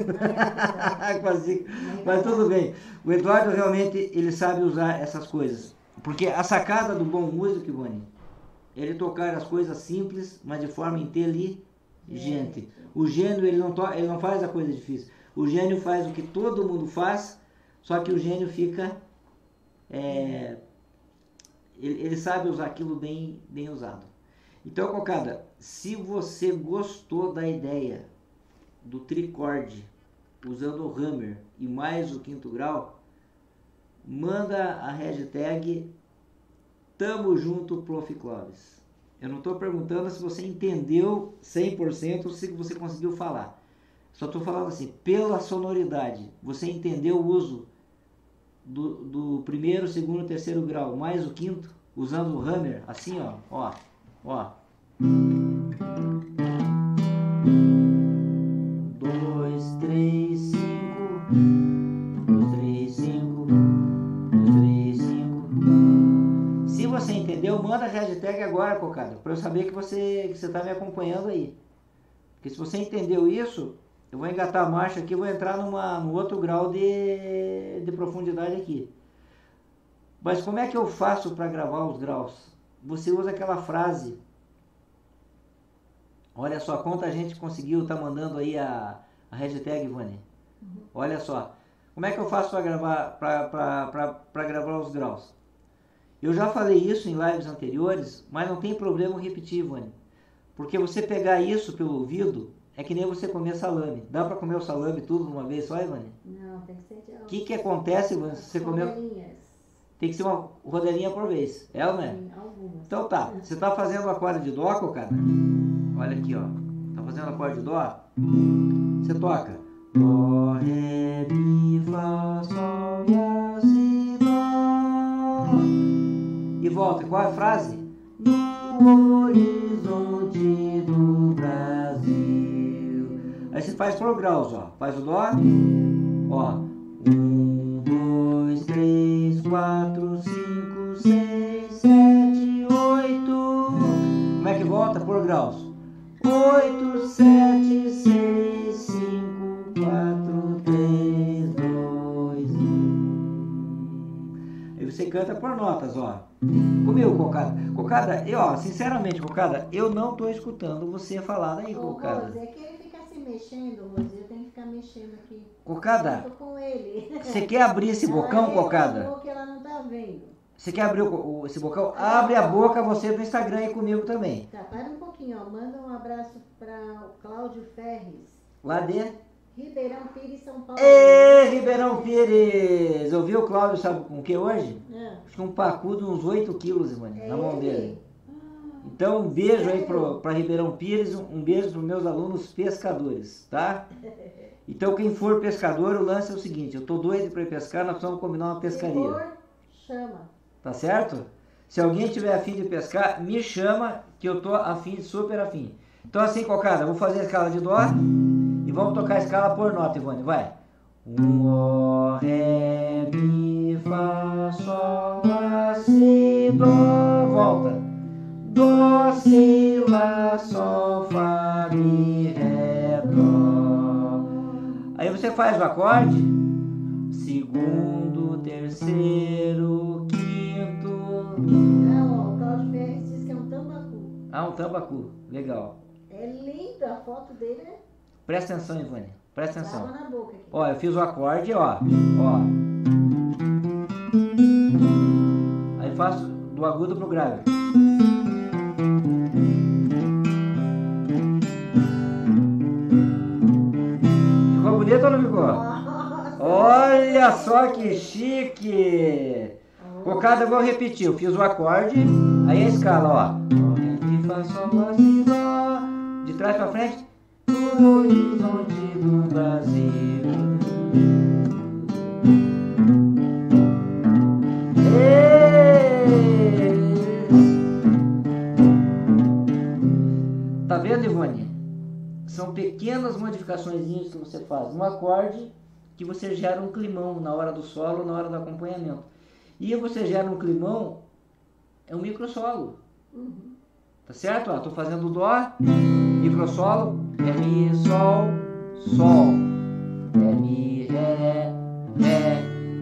Mas tudo bem. O Eduardo realmente, ele sabe usar essas coisas. Porque a sacada do bom músico, Ivani, ele tocar as coisas simples, mas de forma inteligente. O gênio, ele não faz a coisa difícil. O gênio faz o que todo mundo faz, só que o gênio fica... ele sabe usar aquilo bem usado. Então, Cocada, se você gostou da ideia do tricorde usando o hammer e mais o quinto grau, manda a hashtag Tamo Junto Prof. Clóvis. Eu não estou perguntando se você entendeu 100% ou se você conseguiu falar. Só estou falando assim, pela sonoridade, você entendeu o uso do primeiro, segundo, terceiro grau mais o quinto, usando o hammer, assim ó. 2, 3, 5, 2, 3, 5, 2, 3, 5. Se você entendeu, manda a hashtag agora, Cocada, para eu saber que você está me acompanhando aí. Porque se você entendeu isso, eu vou engatar a marcha aqui, vou entrar no outro grau de profundidade aqui. Mas como é que eu faço para gravar os graus? Você usa aquela frase. Olha só, quanta gente conseguiu tá mandando aí a hashtag, Ivani. Olha só. Como é que eu faço para gravar os graus? Eu já falei isso em lives anteriores, mas não tem problema repetir, Ivani. Porque você pegar isso pelo ouvido, é que nem você comer salame. Dá para comer o salame tudo de uma vez só, Ivani?
Não, tem que ser de
O que acontece, Ivani, se você comer... Tem que ser uma rodelinha por vez. É ou não é?
Sim, algumas.
Então tá. Você tá fazendo o acorde de dó, cara? Olha aqui, ó. Tá fazendo o acorde de dó? Você toca. Dó, ré, mi, fá, sol, lá, si, dó. E volta. Qual é a frase? No horizonte do Brasil. Aí você faz por graus, ó. Faz o dó. Ó. 1, 2, 3, 4, 5, 6, 7, 8. Como é que volta? Por graus. 8, 7, 6, 5, 4, 3, 2, 1. Aí você canta por notas, ó. Comigo, Cocada. Cocada, sinceramente, Cocada, eu não tô escutando você falar aí, Cocada.
Rose, é que ele fica se mexendo, Rose, eu tenho que ficar mexendo aqui.
Cocada,
eu tô com ele.
Você quer abrir esse bocão, Cocada?
Que ela não tá vendo.
Você quer abrir esse bocão? Abre a boca você do Instagram aí comigo também.
Tá, para um pouquinho, ó. Manda um abraço para o Cláudio Ferres.
Lá de
Ribeirão Pires, São Paulo.
Ê, Ribeirão Pires! Ouviu o Cláudio, sabe com o que hoje? Acho que um pacu de uns 8 quilos, mano, na mão dele. Então, um beijo aí para Ribeirão Pires, um beijo para os meus alunos pescadores, tá? Então, quem for pescador, o lance é o seguinte, eu tô doido para ir pescar, nós precisamos combinar uma pescaria.
Se for, chama.
Tá certo? Se alguém tiver afim de pescar, me chama, que eu tô afim, super afim. Então assim, Cocada, vou fazer a escala de dó e vamos tocar a escala por nota, Ivone, vai. Ó, ré, mi, fá, sol, lá, si, dó, volta. Dó, si, lá, sol, fá, mi, ré, dó. Aí você faz o acorde, segundo, terceiro, quinto.
Não, ó, o Cláudio Ferres diz que é um tambacu.
Ah, um tambacu, legal.
É lindo, a foto dele é...
Presta atenção, Ivone, presta atenção.
Água na boca aqui.
Ó, eu fiz o acorde, ó. Aí faço do agudo pro grave. Ficou bonito ou não ficou? Olha só que chique! Cocada, eu vou repetir. Eu fiz o acorde, aí a escala, ó. De trás pra frente. No horizonte do Brasil. Tá vendo, Ivone? São pequenas modificações que você faz no acorde que você gera um climão na hora do solo, na hora do acompanhamento. E você gera um climão, é um microsolo. Tá certo? Ó, tô fazendo dó, microsolo, ré, mi, sol, sol, ré, mi, ré, ré.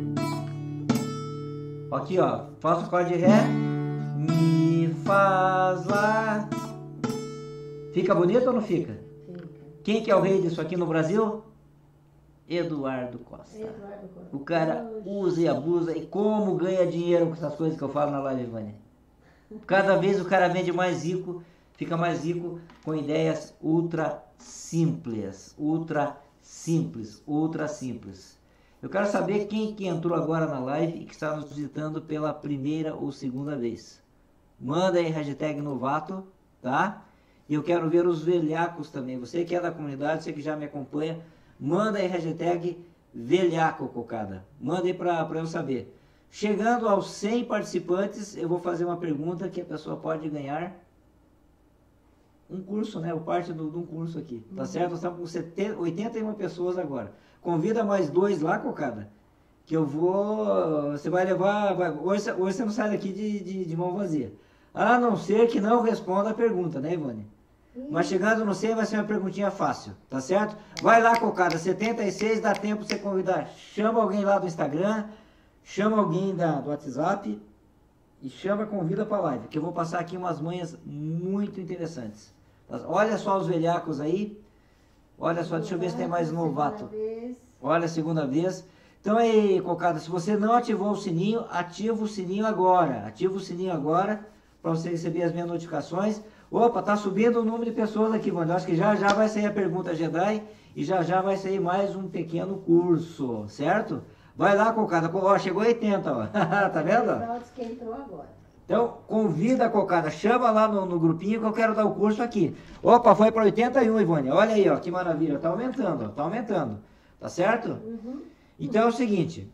Aqui, ó, faço o acorde de ré, mi, faz, lá. Fica bonito ou não fica?
Fica.
Quem que é o rei disso aqui no Brasil? Eduardo Costa.
Eduardo Costa.
O cara usa e abusa. E como ganha dinheiro com essas coisas que eu falo na live, Ivone? Cada vez o cara vende mais rico, fica mais rico com ideias ultra simples. Ultra simples. Ultra simples. Eu quero saber quem que entrou agora na live e que está nos visitando pela primeira ou segunda vez. Manda aí hashtag novato, tá? E eu quero ver os velhacos também. Você que é da comunidade, você que já me acompanha, manda aí hashtag velhaco, cocada. Manda aí pra eu saber. Chegando aos 100 participantes, eu vou fazer uma pergunta que a pessoa pode ganhar um curso, né? O parte de um curso aqui, tá certo? Nós estamos com 81 pessoas agora. Convida mais 2 lá, cocada, que eu vou... Você vai levar... Hoje você não sai daqui de mão vazia. A não ser que não responda a pergunta, né, Ivone? Mas chegando no 100 vai ser uma perguntinha fácil, tá certo? Vai lá, cocada, 76, dá tempo de você convidar. Chama alguém lá do Instagram, chama alguém do WhatsApp e convida pra live, que eu vou passar aqui umas manhas muito interessantes. Olha só os velhacos aí. Olha só, deixa eu ver se tem mais um novato. Olha a segunda vez. Então aí, cocada, se você não ativou o sininho, ativa o sininho agora. Ativa o sininho agora para você receber as minhas notificações. Opa, tá subindo o número de pessoas aqui, mano. Eu acho que já vai sair a pergunta Jedi e já vai sair mais um pequeno curso, certo? Vai lá, cocada. Ó, chegou 80, ó. Tá vendo?
Que entrou agora.
Então, convida a cocada, chama lá no grupinho que eu quero dar o curso aqui. Opa, foi para 81, Ivone. Olha aí, ó, que maravilha. Tá aumentando, ó, tá aumentando. Tá certo? Então é o seguinte.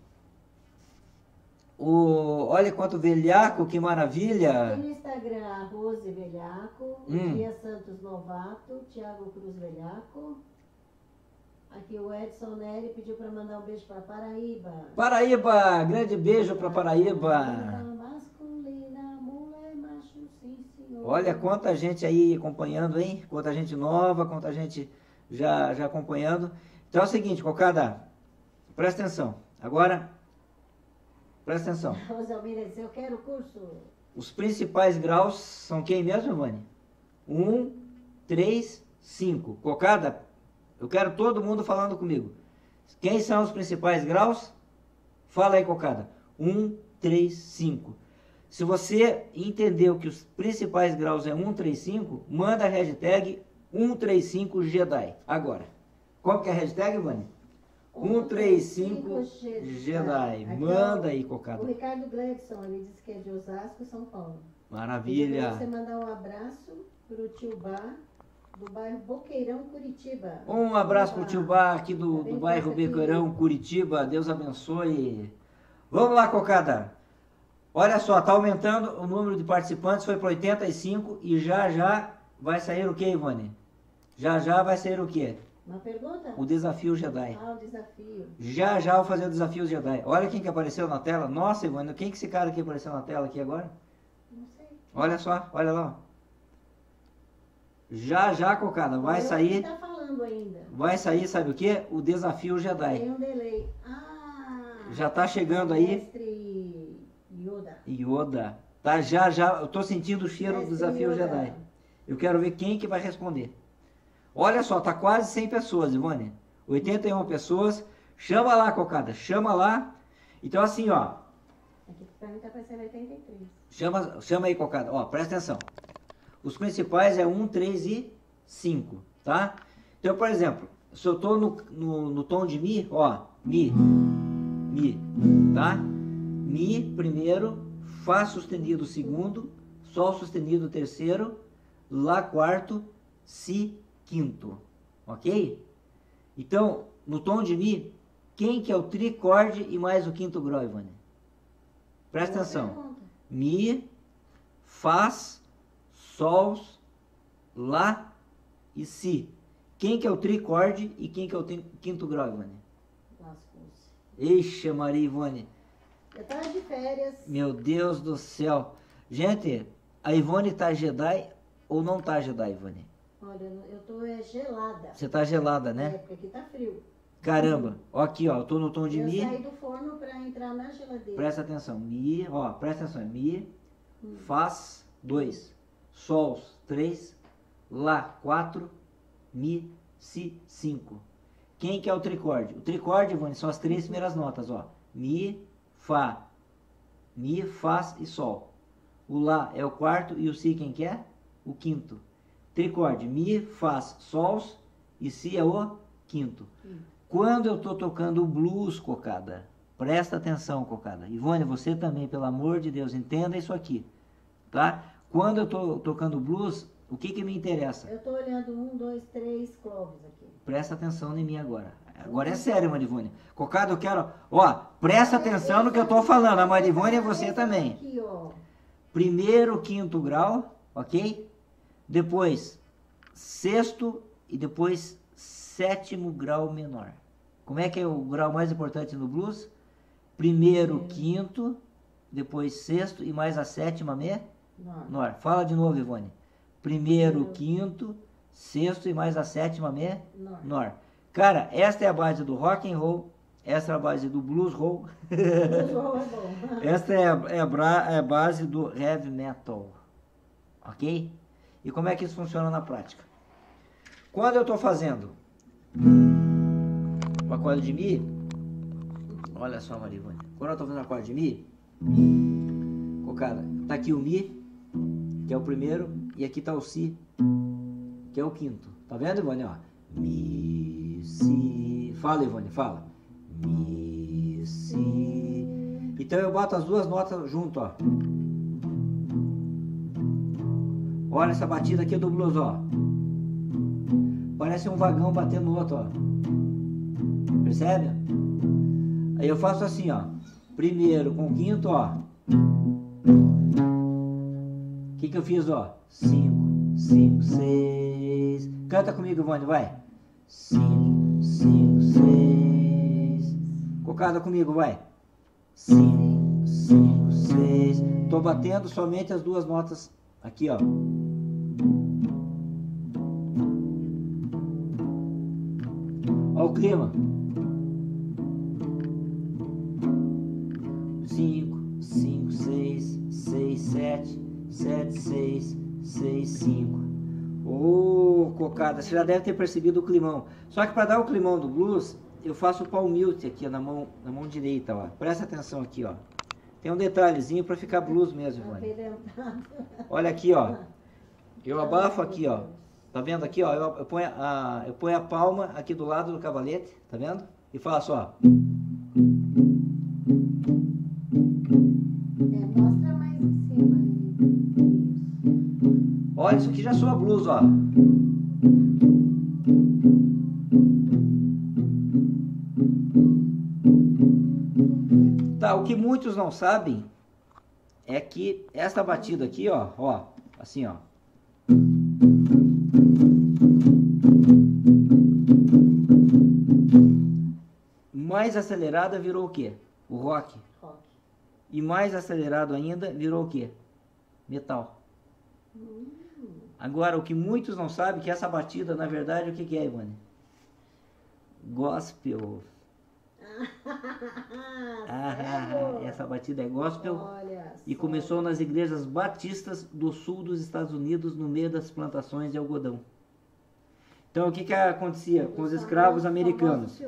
Olha quanto velhaco, que maravilha.
Tem no Instagram a Rose Velhaco, Dia Santos Novato, Thiago Cruz Velhaco. Aqui o Edson Nery pediu para mandar um beijo para Paraíba.
Paraíba, grande beijo para Paraíba.
Masculina, mulher, macho, sim, senhor.
Olha quanta gente aí acompanhando, hein? Quanta gente nova, quanta gente já acompanhando. Então é o seguinte, cocada, presta atenção. Agora, presta atenção.
Rosalmira disse, eu quero o curso.
Os principais graus são quem mesmo, Ivone? 1, 3, 5. Cocada, eu quero todo mundo falando comigo. Quem são os principais graus? Fala aí, cocada. 1, 3, 5. Se você entendeu que os principais graus é 1, 3, 5, manda a hashtag 135 Jedi. Agora. Qual que é a hashtag, Ivone? 135 Jedi. Manda aí, cocada.
O Ricardo Gledson, ele disse que é de Osasco, São Paulo.
Maravilha.
Você mandar um abraço pro tio Bar, do bairro Boqueirão, Curitiba.
Um abraço pro tio Bar aqui do bairro Boqueirão, Curitiba. Deus abençoe. Vamos lá, cocada. Olha só, tá aumentando o número de participantes, foi para 85 e já vai sair o que, Ivone? Já vai sair o que?
Uma pergunta?
O desafio Jedi.
Ah, o desafio.
Já vou fazer o desafio Jedi. Olha quem que apareceu na tela. Nossa, Ivone, quem que esse cara aqui apareceu na tela aqui agora?
Não sei.
Olha só, olha lá. Já, cocada, vai sair.
Tá falando ainda.
Vai sair, sabe o que? O desafio Jedi.
Tem um delay. Ah!
Já tá chegando aí.
Mestre Yoda.
Yoda. Tá, já, eu tô sentindo o cheiro do desafio
Yoda.
Jedi. Eu quero ver quem que vai responder. Olha só, tá quase 100 pessoas, Ivone. 81 pessoas. Chama lá, cocada, chama lá. Então assim, ó.
Aqui pra mim tá parecendo 83.
Chama aí, cocada. Ó, presta atenção. Os principais é 1, 3 e 5, tá? Então, por exemplo, se eu tô no tom de Mi, ó, Mi, tá? Mi primeiro, Fá sustenido segundo, Sol sustenido terceiro, Lá quarto, Si quinto, ok? Então, no tom de Mi, Quem que é o tricorde e mais o quinto grau, Ivone? Presta atenção. Mi, Fás, Sols, Lá e Si. Quem que é o tricorde e quem que é o quinto grau, Ivone? Eixa, Maria Ivone.
Eu tava de férias.
Meu Deus do céu. Gente, a Ivone tá Jedi ou não tá Jedi, Ivone?
Olha, eu tô gelada.
Você tá gelada, né?
É, porque aqui tá frio.
Caramba. Ó aqui, ó. Eu tô no tom de Mi.
Eu saí do forno pra entrar na geladeira.
Presta atenção. Mi, ó. Presta atenção. Mi, Fás, 2. Sols, 3. Lá, 4. Mi, Si, 5. Quem que é o tricorde? O tricorde, Ivone, são as 3 primeiras notas, ó. Mi, Fá, Fás e Sol. O Lá é o quarto e o Si quem que é? O quinto. Tricorde, Mi, Fás, Sols e Si é o quinto. Quando eu tô tocando o blues, cocada, presta atenção, cocada. Ivone, você também, pelo amor de Deus, entenda isso aqui, tá? Quando eu tô tocando blues, o que que me interessa?
Eu tô olhando 1, 2, 3 cloves aqui.
Presta atenção em mim agora. Agora é sério, Marivone. Cocada, eu quero... Ó, presta atenção no que eu tô falando. A Marivone é você também.
Aqui, ó.
Primeiro, quinto grau, ok? Depois, sexto e depois sétimo grau menor. Como é que é o grau mais importante no blues? Primeiro, quinto, depois sexto e mais a sétima menor. Fala de novo, Ivone. Primeiro, quinto, sexto e mais a sétima menor. Cara, esta é a base do rock and roll, esta é a base do blues roll.
Blues roll é bom.
Esta é a base do heavy metal. Ok? E como é que isso funciona na prática? Quando eu estou fazendo o acorde de Mi, olha só, Marivone. Quando eu estou fazendo o acorde de Mi, cocada, tá aqui o Mi, que é o primeiro, e aqui tá o Si, que é o quinto. Tá vendo, Ivone? Ó. Mi, Si. Fala, Ivone, fala. Mi, Si. Então eu boto as duas notas junto, ó. Olha essa batida aqui do blues, ó. Parece um vagão batendo no outro, ó. Percebe? Aí eu faço assim, ó. Primeiro com o quinto, ó. O que eu fiz, ó? 5, 5, 6. Canta comigo, Ivone, vai. 5, 5, 6. Cocada comigo, vai. 5, 5, 6. Tô batendo somente as duas notas aqui, ó. Ó o clima. 5, 5, 6, 6, 7, 7, 6, 6, 5. Ô, cocada, você já deve ter percebido o climão. Só que para dar o climão do blues, eu faço o palm mute aqui na mão direita, ó. Presta atenção aqui, ó. Tem um detalhezinho para ficar blues mesmo, Ivone. Olha aqui, ó. Eu abafo aqui, ó. Tá vendo aqui, ó? Eu ponho a palma aqui do lado do cavalete, tá vendo? E faço, ó.
Mostra mais em cima.
Olha, isso aqui já soa blues, ó. Tá, o que muitos não sabem é que esta batida aqui, ó, assim, ó. Mais acelerada virou o quê? O rock. E mais acelerado ainda virou o quê? Metal. Agora, o que muitos não sabem é que essa batida, na verdade, o que é, Ivone? Gospel. Essa batida é gospel. E começou nas igrejas batistas do sul dos Estados Unidos, no meio das plantações de algodão. Então, o que acontecia com os escravos americanos?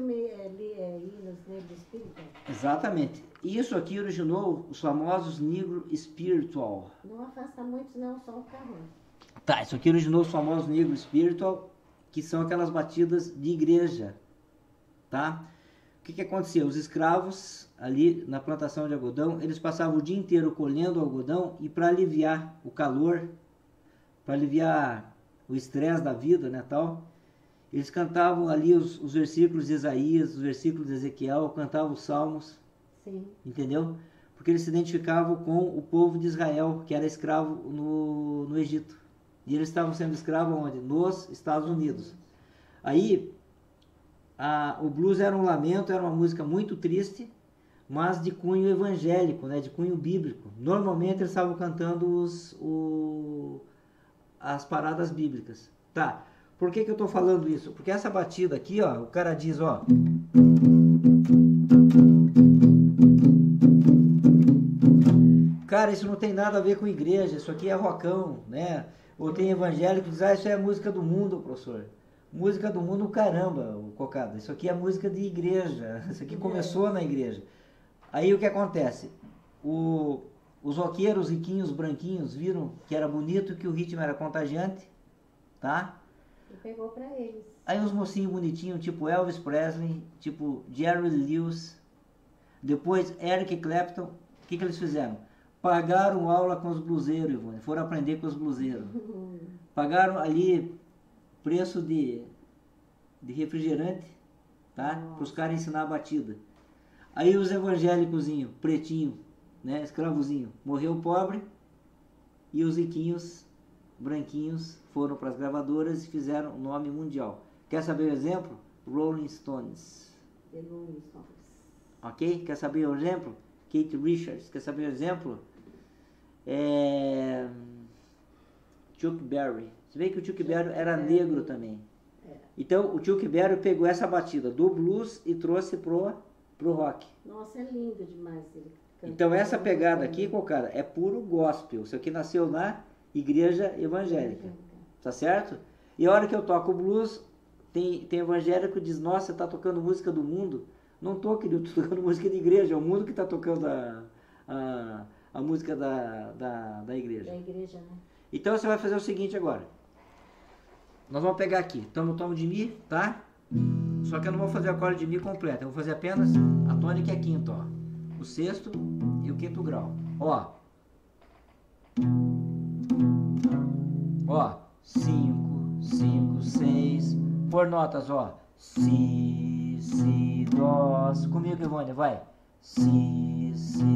Exatamente. Isso aqui originou os famosos Negro Spiritual.
Não afasta muito, não, só um carro.
Tá, isso aqui originou os famosos Negro Spiritual, que são aquelas batidas de igreja, tá? O que acontecia? Os escravos ali na plantação de algodão, eles passavam o dia inteiro colhendo algodão e para aliviar o calor, para aliviar o estresse da vida, né, tal, Eles cantavam ali os versículos de Isaías, os versículos de Ezequiel, cantavam os salmos.
Sim.
Entendeu? Porque eles se identificavam com o povo de Israel, que era escravo no Egito. E eles estavam sendo escravos onde? Nos Estados Unidos. Aí, o blues era um lamento, era uma música muito triste, mas de cunho evangélico, né? De cunho bíblico. Normalmente eles estavam cantando as paradas bíblicas. Tá, por que eu estou falando isso? Porque essa batida aqui, ó, o cara diz, ó... Cara, isso não tem nada a ver com igreja, isso aqui é rockão, né? Ou tem evangélico que diz, isso é música do mundo, professor. Música do mundo, caramba, o Cocada. Isso aqui é música de igreja, isso aqui começou na igreja. Aí o que acontece? Os roqueiros riquinhos, branquinhos, viram que era bonito, que o ritmo era contagiante, tá?
E pegou pra eles.
Aí os mocinhos bonitinhos, tipo Elvis Presley, tipo Jerry Lewis, depois Eric Clapton, o que eles fizeram? Pagaram aula com os bluseiros, Ivone, foram aprender com os bluseiros. Pagaram ali preço de refrigerante, tá? Para os caras ensinar a batida. Aí os evangélicozinhos, pretinho, né? Escravozinho, morreu pobre e os riquinhos, branquinhos, foram para as gravadoras e fizeram o nome mundial. Quer saber o exemplo? Rolling Stones.
The Rolling Stones.
Ok? Quer saber o exemplo? Keith Richards. Quer saber o exemplo? Chuck Berry. Você vê que o Chuck Berry era negro também. Então o Chuck Berry pegou essa batida do blues e trouxe pro rock.
Nossa, é lindo demais ele cantando.
Então essa pegada aqui, Cocada, é puro gospel. Isso aqui nasceu na igreja evangélica. Tá certo? E a hora que eu toco blues, tem evangélico que diz, nossa, você tá tocando música do mundo. Não tô, querido, tô tocando música de igreja. É o mundo que tá tocando a música da igreja.
Da igreja, né?
Então você vai fazer o seguinte agora. Nós vamos pegar aqui, tomo de Mi, tá? Só que eu não vou fazer o acorde de Mi completo. Eu vou fazer apenas a tônica e a quinta, ó. O sexto e o quinto grau. Ó. 5, 5, 6. Por notas, ó. Si, dós. Comigo, Ivone, vai. Si,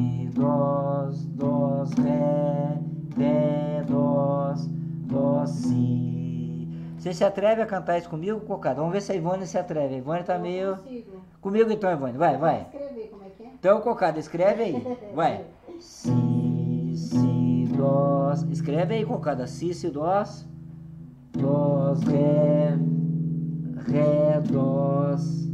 dós, ré, dós, si. Você se atreve a cantar isso comigo, Cocada? Vamos ver se a Ivone se atreve. A Ivone tá meio...
Consigo.
Comigo então, Ivone. Vai.
Vou escrever como é que é?
Então, Cocada, escreve aí. Vai. Si, dós. Escreve aí, Cocada. Si, dós, ré, dós,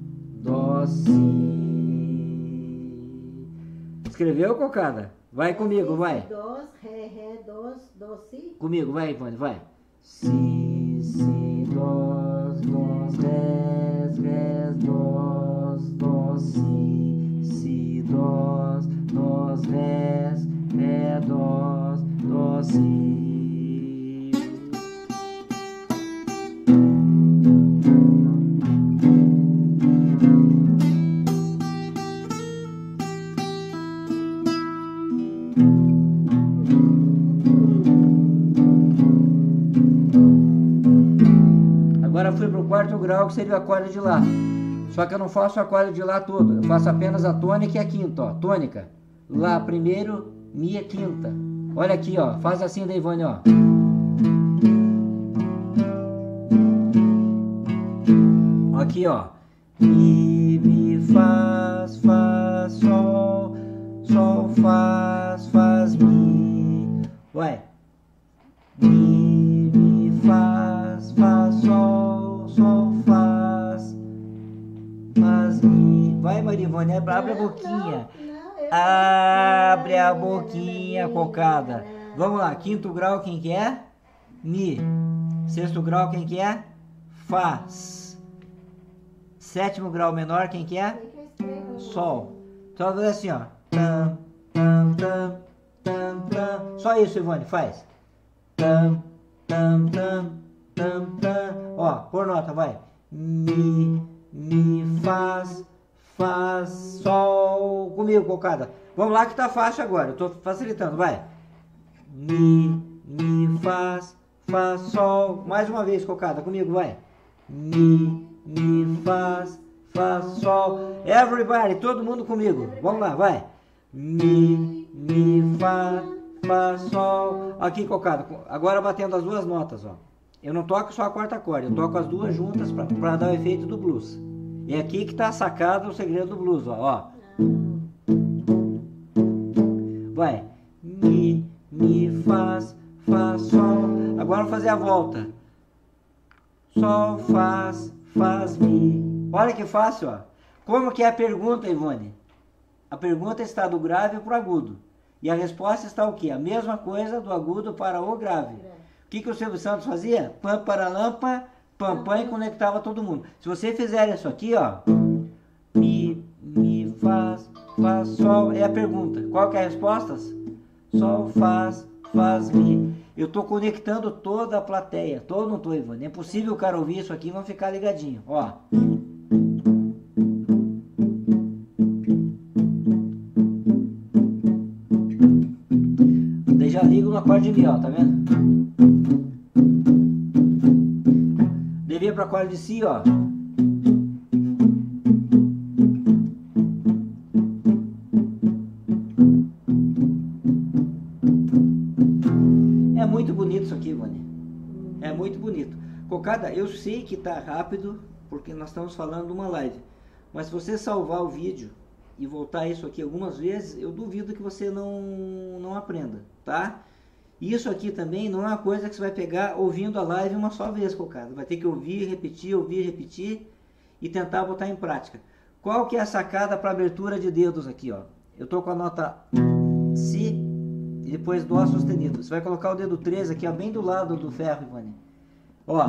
si. Escreveu, Cocada? Vai comigo, vai.
Dós, ré, dós, si.
Comigo, vai, Ivone, vai. Si, dós, ré, dós, si, dós, ré, dós, si. Agora fui para o quarto grau, que seria o acorde de Lá. Só que eu não faço o acorde de Lá todo. Eu faço apenas a tônica e a quinta, ó. Tônica. Lá primeiro, Mi quinta. Olha aqui, ó. Faz assim da Ivone, ó. Aqui, ó. Mi, faz, sol, faz, Mi. Vai. Mi, faz, sol, faz, Mi. Vai, Marivone, abre a boquinha. Abre a boquinha, Cocada. Vamos lá, quinto grau, quem que é? Mi. Sexto grau, quem que é? Faz. Sétimo grau menor, quem que é? Sol. Então vai assim, ó. Tam, tam, tam, tam, tam. Só isso, Ivone, faz. Tam, tam, tam, tam, tam. Ó, por nota, vai. Mi, faz, sol. Comigo, Cocada. Vamos lá que tá fácil agora. Eu tô facilitando, vai. Mi, faz, sol. Mais uma vez, Cocada, comigo, vai. Mi, Fá, Sol. Everybody, todo mundo comigo. Vamos lá, vai. Mi, Fá, Sol. Aqui, cocada. Agora batendo as duas notas, ó. Eu não toco só a quarta corda, eu toco as duas juntas para dar o efeito do blues. E é aqui que tá a sacada, o segredo do blues, ó. Vai. Mi, Fá, Sol. Agora vou fazer a volta. Sol, Fá, Mi. Olha que fácil, ó. Como que é a pergunta, Ivone? A pergunta está do grave para o agudo. E a resposta está o quê? A mesma coisa do agudo para o grave. O que o Silvio Santos fazia? Pam, para, lampa, pam, pam, e conectava todo mundo. Se você fizer isso aqui, ó. Mi, Fá, Sol. É a pergunta. Qual que é a resposta? Sol, Fá, Mi. Eu estou conectando toda a plateia. Não estou, Ivone. É impossível o cara ouvir isso aqui e não ficar ligadinho. Ó. Daí já ligo no acorde de Mi, ó. Tá vendo? Devia para o acorde de Si, ó. É muito bonito isso aqui, Ivone. É muito bonito. Cocada, eu sei que tá rápido, porque nós estamos falando de uma live. Mas se você salvar o vídeo e voltar isso aqui algumas vezes, eu duvido que você não aprenda, tá? Isso aqui também não é uma coisa que você vai pegar ouvindo a live uma só vez, Cocada. Vai ter que ouvir, repetir e tentar botar em prática. Qual que é a sacada para abertura de dedos aqui, ó? Eu tô com a nota Si e depois Dó sustenido. Você vai colocar o dedo 13 aqui, ó, bem do lado do ferro, Ivone. Ó.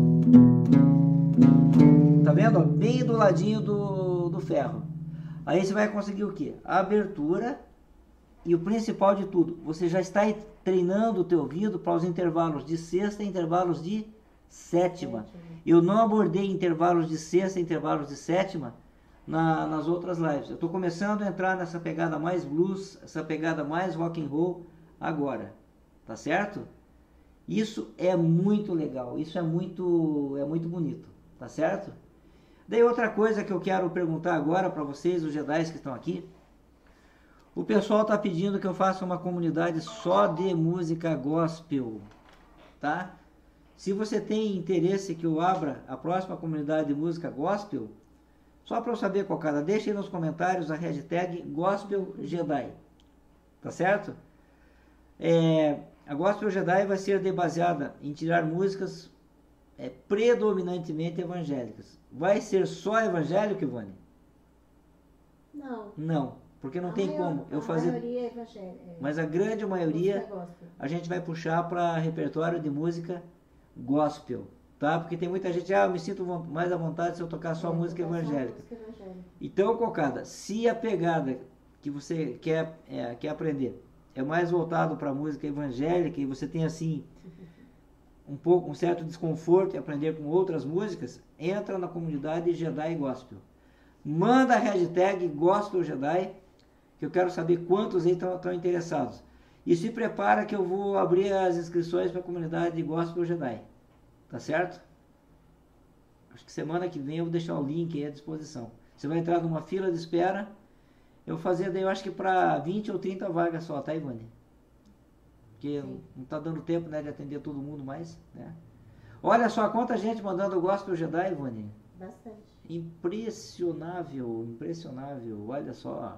Tá vendo? Ó? Bem do ladinho do ferro. Aí você vai conseguir o quê? A abertura. E o principal de tudo, você já está treinando o teu ouvido para os intervalos de sexta e intervalos de sétima. Eu não abordei intervalos de sexta e intervalos de sétima nas outras lives. Eu estou começando a entrar nessa pegada mais blues, essa pegada mais rock and roll agora. Tá certo? Isso é muito legal, isso é muito bonito. Tá certo? Daí outra coisa que eu quero perguntar agora para vocês, os Jedi que estão aqui. O pessoal está pedindo que eu faça uma comunidade só de música gospel, tá? Se você tem interesse que eu abra a próxima comunidade de música gospel, só para eu saber, Cocada, deixe aí nos comentários a hashtag Gospel Jedi, tá certo? A Gospel Jedi vai ser baseada em tirar músicas predominantemente evangélicas. Vai ser só evangélico, Ivone? Não. Porque não tem como eu fazer. Mas a grande maioria a gente vai puxar para repertório de música gospel, tá? Porque tem muita gente, eu me sinto mais à vontade se eu tocar só música evangélica. Então, Cocada, se a pegada que você quer aprender é mais voltado para música evangélica e você tem assim um certo desconforto em aprender com outras músicas, entra na comunidade Jedi Gospel. Manda a hashtag Gospel Jedi, que eu quero saber quantos aí estão interessados. E se prepara que eu vou abrir as inscrições para a comunidade Gospel Jedi. Tá certo? Acho que semana que vem eu vou deixar o link aí à disposição. Você vai entrar numa fila de espera. Eu vou fazer daí, eu acho que para 20 ou 30 vagas só, tá, Ivone? Porque não tá dando tempo, né, de atender todo mundo mais, né? Olha só quanta gente mandando o Gospel Jedi, Ivone.
Bastante.
Impressionável, olha só.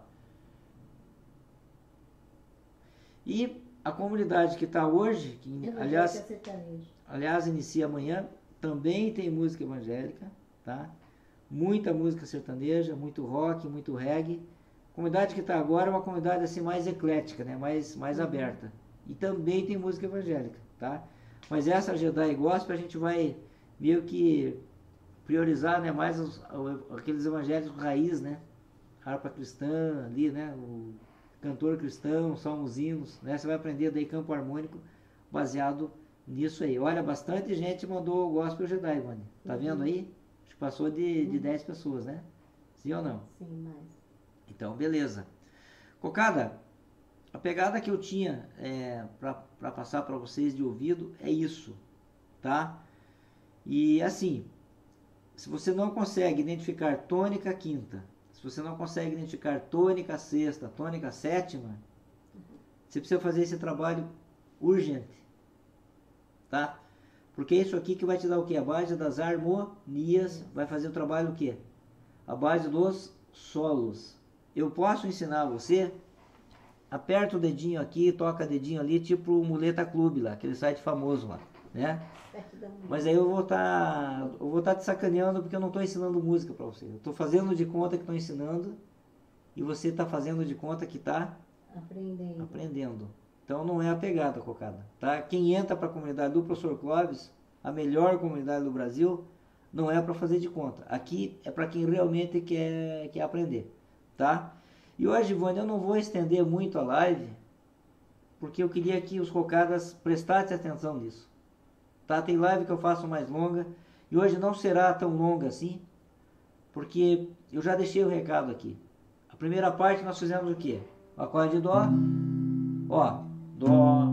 E a comunidade que está hoje, que aliás inicia amanhã, também tem música evangélica, tá? Muita música sertaneja, muito rock, muito reggae. A comunidade que está agora é uma comunidade assim mais eclética, né? Mais aberta. E também tem música evangélica, tá? Mas essa Jedi Gospel a gente vai meio que priorizar, né, mais aqueles evangélicos raiz, né? Harpa cristã ali, né? O cantor cristão, salmos hinos, né? Você vai aprender daí campo harmônico baseado nisso aí. Olha, bastante gente mandou o Gospel Jedi, Ivone. Tá vendo aí? Acho que passou de 10 pessoas, né? Sim ou não?
Sim, mais.
Então, beleza. Cocada, a pegada que eu tinha para passar para vocês de ouvido é isso, tá? E assim, se você não consegue identificar tônica quinta, se você não consegue identificar tônica sexta, tônica sétima, você precisa fazer esse trabalho urgente, tá? Porque é isso aqui que vai te dar o que? A base das harmonias, vai fazer o trabalho o que? A base dos solos. Eu posso ensinar você, aperta o dedinho aqui, toca o dedinho ali, tipo o Muleta Clube lá, aquele site famoso lá, né? Mas aí eu vou tá te sacaneando porque eu não estou ensinando música para você. Eu estou fazendo de conta que estou ensinando e você está fazendo de conta que está aprendendo. Então não é a pegada, cocada, tá? Quem entra para a comunidade do professor Clóvis, a melhor comunidade do Brasil, não é para fazer de conta. Aqui é para quem realmente quer aprender, tá? E hoje, Ivone, eu não vou estender muito a live, porque eu queria que os cocadas prestassem atenção nisso, tá? Tem live que eu faço mais longa, e hoje não será tão longa assim, porque eu já deixei o recado aqui. A primeira parte nós fizemos o quê? O acorde de dó, ó, dó,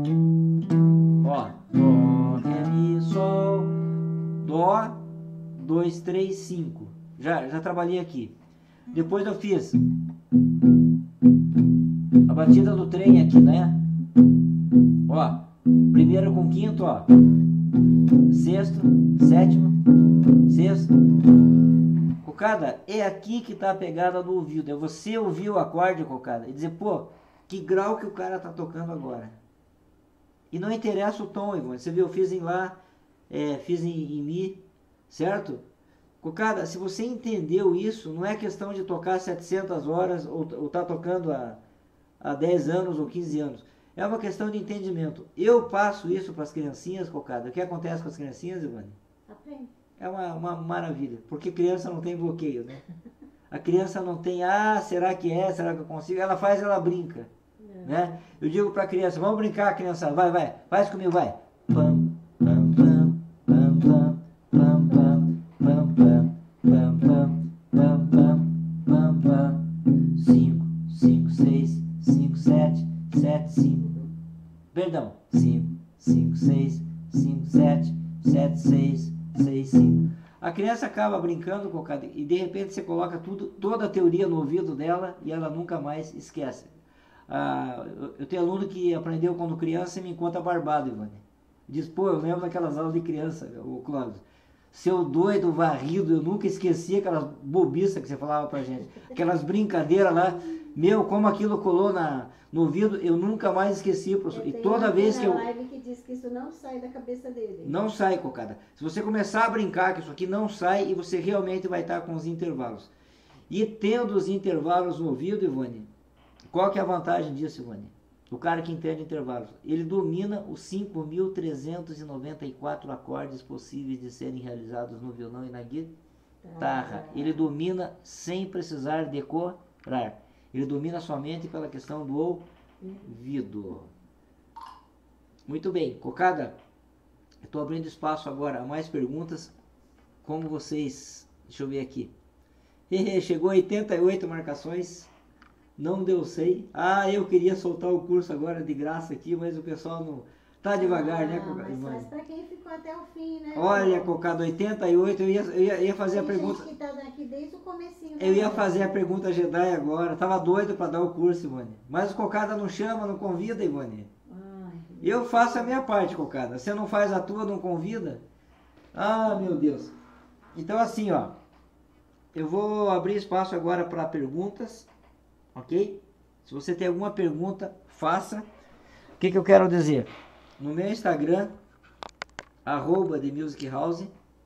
ré, mi, sol, dó, 2, 3, 5. Já trabalhei aqui. Depois eu fiz a batida do trem aqui, né? Ó, primeiro com quinto, ó, sexto, sétimo, sexto. Cocada, é aqui que tá a pegada do ouvido. É você ouvir o acorde, cocada, e dizer, pô, que grau que o cara tá tocando agora. E não interessa o tom, Ivone. Você viu, eu fiz em lá, fiz em mi, certo? Cocada, se você entendeu isso, não é questão de tocar 700 horas ou tá tocando há 10 anos ou 15 anos. É uma questão de entendimento. Eu passo isso para as criancinhas, cocada. O que acontece com as criancinhas, Ivone?
Aprende.
É uma maravilha, porque criança não tem bloqueio, né? A criança não tem, será que será que eu consigo? Ela faz, ela brinca, né? Eu digo para a criança, vamos brincar, criança, vai, faz comigo, vai. Pam, pam, pam, pam, pam, pam, pam, pam, pam, pam, pam, pam, pam, pam, 5, 5, 6, 5, 7, 7, 5. Perdão, 5, 5, 6, 5, 7, 7, 6, 6, 5. A criança acaba brincando, cocada, e de repente você coloca toda a teoria no ouvido dela e ela nunca mais esquece. Eu tenho aluno que aprendeu quando criança e me conta barbado, Ivone. Diz, pô, eu lembro daquelas aulas de criança, o Clóvis. Seu doido, varrido, eu nunca esqueci aquelas bobiças que você falava pra gente. Aquelas brincadeiras lá, meu, como aquilo colou no ouvido, eu nunca mais esqueci, professor. E toda vez que eu...
live que diz que isso não sai da cabeça dele.
Não sai, cocada. Se você começar a brincar que isso aqui não sai, e você realmente vai estar com os intervalos. E tendo os intervalos no ouvido, Ivone, qual que é a vantagem disso, Ivone? O cara que entende intervalos, ele domina os 5.394 acordes possíveis de serem realizados no violão e na guitarra. Ele domina sem precisar decorar. Ele domina somente pela questão do ouvido. Muito bem, cocada. Estou abrindo espaço agora a mais perguntas. Como vocês... Deixa eu ver aqui. Chegou 88 marcações. Não deu 100. Eu queria soltar o curso agora de graça aqui, mas o pessoal não... Tá devagar, né, Cocada?
Mas para quem ficou até o fim, né?
Olha, Cocada, 88, eu ia fazer a pergunta...
Que tá daqui desde o comecinho.
Eu ia fazer a pergunta Jedi agora. Tava doido para dar o curso, Ivone. Mas o Cocada não chama, não convida, Ivone. Eu faço a minha parte, Cocada. Você não faz a tua, não convida? Meu Deus. Então assim, ó. Eu vou abrir espaço agora para perguntas. Ok? Se você tem alguma pergunta, faça. O que eu quero dizer? No meu Instagram, @TheMusicHouse.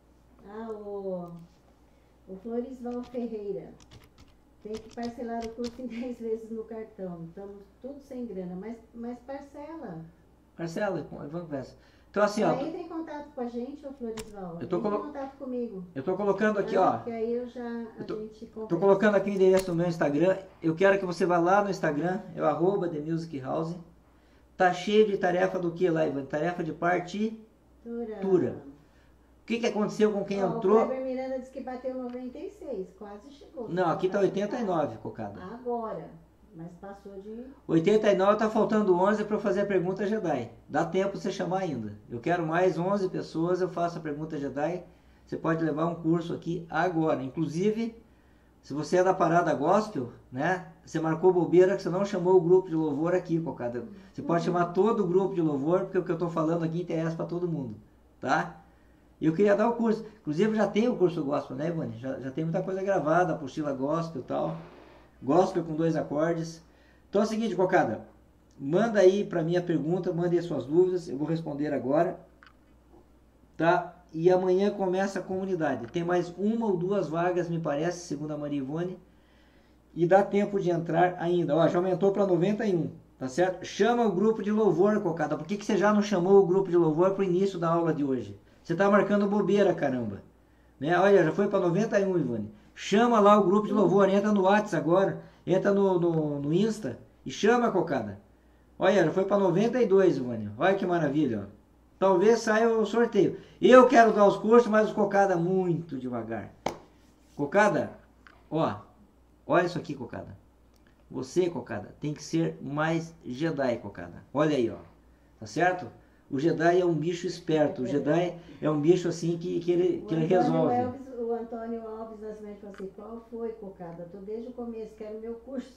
O Florisval Ferreira. Tem que parcelar o curso em 10 vezes no cartão. Estamos tudo sem grana, mas parcela.
Parcela, vamos ver. Então assim, ó.
Entra em contato com a gente, ô Florisval.
Entra em
contato comigo.
Eu tô colocando aqui, ó.
Porque aí a gente
tô colocando aqui o endereço do meu Instagram. Eu quero que você vá lá no Instagram, é o @TheMusicHouse. Tá cheio de tarefa do que lá, Ivan? Tarefa de partitura. O que aconteceu com quem entrou?
O Kleber Miranda disse que bateu 96, quase chegou.
Não, aqui tá 89, Cocada.
Agora, mas passou de...
89, tá faltando 11 para eu fazer a pergunta Jedi. Dá tempo de você chamar ainda. Eu quero mais 11 pessoas, eu faço a pergunta Jedi. você pode levar um curso aqui agora. Inclusive, se você é da Parada Gospel, né? Você marcou bobeira que você não chamou o grupo de louvor aqui, cocada. Você pode chamar todo o grupo de louvor, porque o que eu estou falando aqui interessa para todo mundo, tá? Eu queria dar o curso. Inclusive, já tem o curso Gospel, né, Ivone? Já tem muita coisa gravada, apostila Gospel e tal. Gospel com 2 acordes. Então é o seguinte, cocada. Manda aí para mim a pergunta, mande as suas dúvidas, eu vou responder agora, tá? E amanhã começa a comunidade. Tem mais 1 ou 2 vagas, me parece, segundo a Maria Ivone. E dá tempo de entrar ainda. Ó, já aumentou para 91, tá certo? Chama o grupo de louvor, cocada. Por que você já não chamou o grupo de louvor para o início da aula de hoje? Você tá marcando bobeira, caramba. Né? Olha, já foi para 91, Ivone. Chama lá o grupo de louvor, entra no WhatsApp agora, entra no Insta e chama, cocada. Olha, já foi para 92, Ivone. Olha que maravilha, ó. Talvez saia o sorteio. Eu quero dar os cursos, mas os cocada muito devagar. Cocada, ó, olha isso aqui, cocada. Você, cocada, tem que ser mais Jedi, cocada. Olha aí, ó. Tá certo? O Jedi é um bicho esperto. O Jedi é um bicho assim que ele resolve.
O Antônio Alves Nascimento falou assim, qual foi, cocada? Tô desde o começo, quero meu curso.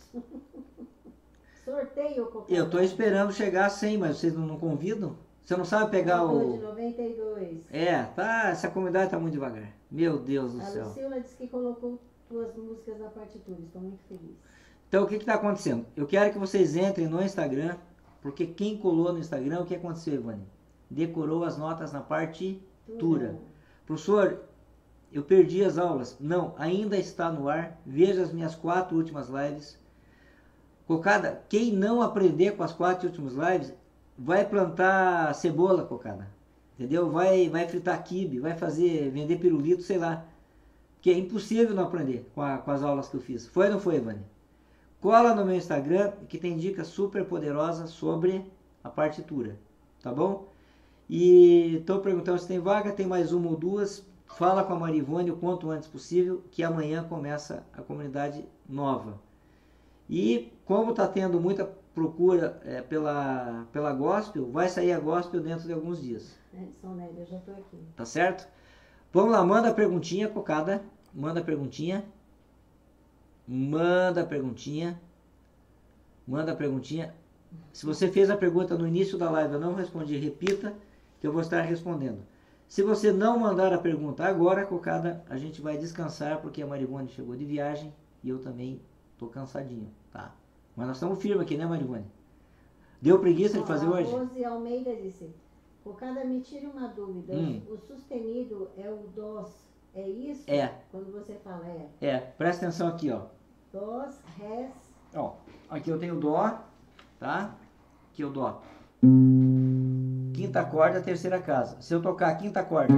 Sorteio, cocada.
Eu tô esperando chegar a 100, mas vocês não convidam? Você não sabe pegar o...
de 92.
É, tá, essa comunidade tá muito devagar. Meu Deus do céu.
A Lucila disse que colocou 2 músicas na partitura, estou muito feliz.
Então, o que está acontecendo? Eu quero que vocês entrem no Instagram, porque quem colou no Instagram, o que aconteceu, Ivone? Decorou as notas na partitura. Professor, eu perdi as aulas. Não, ainda está no ar. Veja as minhas 4 últimas lives. Cocada, quem não aprender com as 4 últimas lives, vai plantar cebola, cocada. Entendeu? Vai fritar quibe, vai vender pirulito, sei lá. Que é impossível não aprender com as aulas que eu fiz. Foi ou não foi, Ivone? Cola no meu Instagram, que tem dicas super poderosas sobre a partitura, tá bom? E estou perguntando se tem vaga, tem mais 1 ou 2. Fala com a Maria Ivone o quanto antes possível, que amanhã começa a comunidade nova. E como está tendo muita procura pela Gospel, vai sair a Gospel dentro de alguns dias.
Edson Nery, eu já estou aqui.
Tá certo? Vamos lá, manda a perguntinha, cocada. Manda a perguntinha. Manda a perguntinha. Manda a perguntinha. Se você fez a pergunta no início da live, eu não respondi, repita, que eu vou estar respondendo. Se você não mandar a pergunta agora, cocada, a gente vai descansar, porque a Marivone chegou de viagem e eu também estou cansadinho, tá? Mas nós estamos firmes aqui, né, Marivone? Deu preguiça de fazer hoje?
A Rose Almeida disse, cocada, me tire uma dúvida. O sustenido é o dós, é isso?
É.
Quando você fala, é.
É, presta atenção aqui, ó.
Dós, rés.
Ó, aqui eu tenho o dó, tá? Aqui o dó. Quinta corda, terceira casa. Se eu tocar a quinta corda,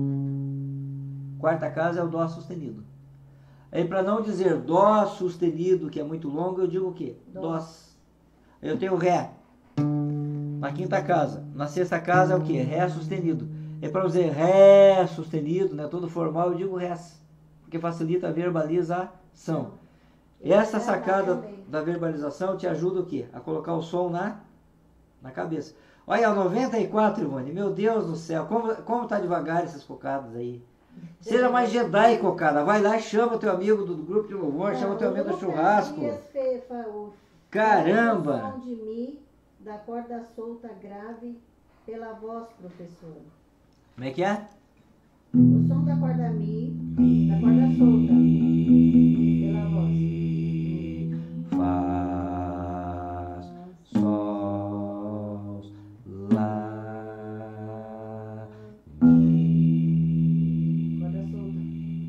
quarta casa é o dó sustenido. Aí para não dizer dó sustenido, que é muito longo, eu digo o quê? Dós. Aí eu tenho o ré na quinta casa. Na sexta casa é o quê? Ré sustenido. E para dizer ré sustenido, né, todo formal, eu digo rés, porque facilita a verbalização. Essa sacada da verbalização te ajuda o quê? A colocar o som na cabeça. Olha, 94, Ivone, meu Deus do céu, como tá devagar essas cocadas aí. Seja mais Jedi, cocada. Vai lá e chama teu amigo do grupo de louvor, chama teu amigo do churrasco. Caramba!
O som de Mi, da corda solta grave, pela voz, professor.
Como é que é?
O som da corda Mi, da corda solta, pela voz.
Fá, Sol, Lá, Mi.
Corda solta.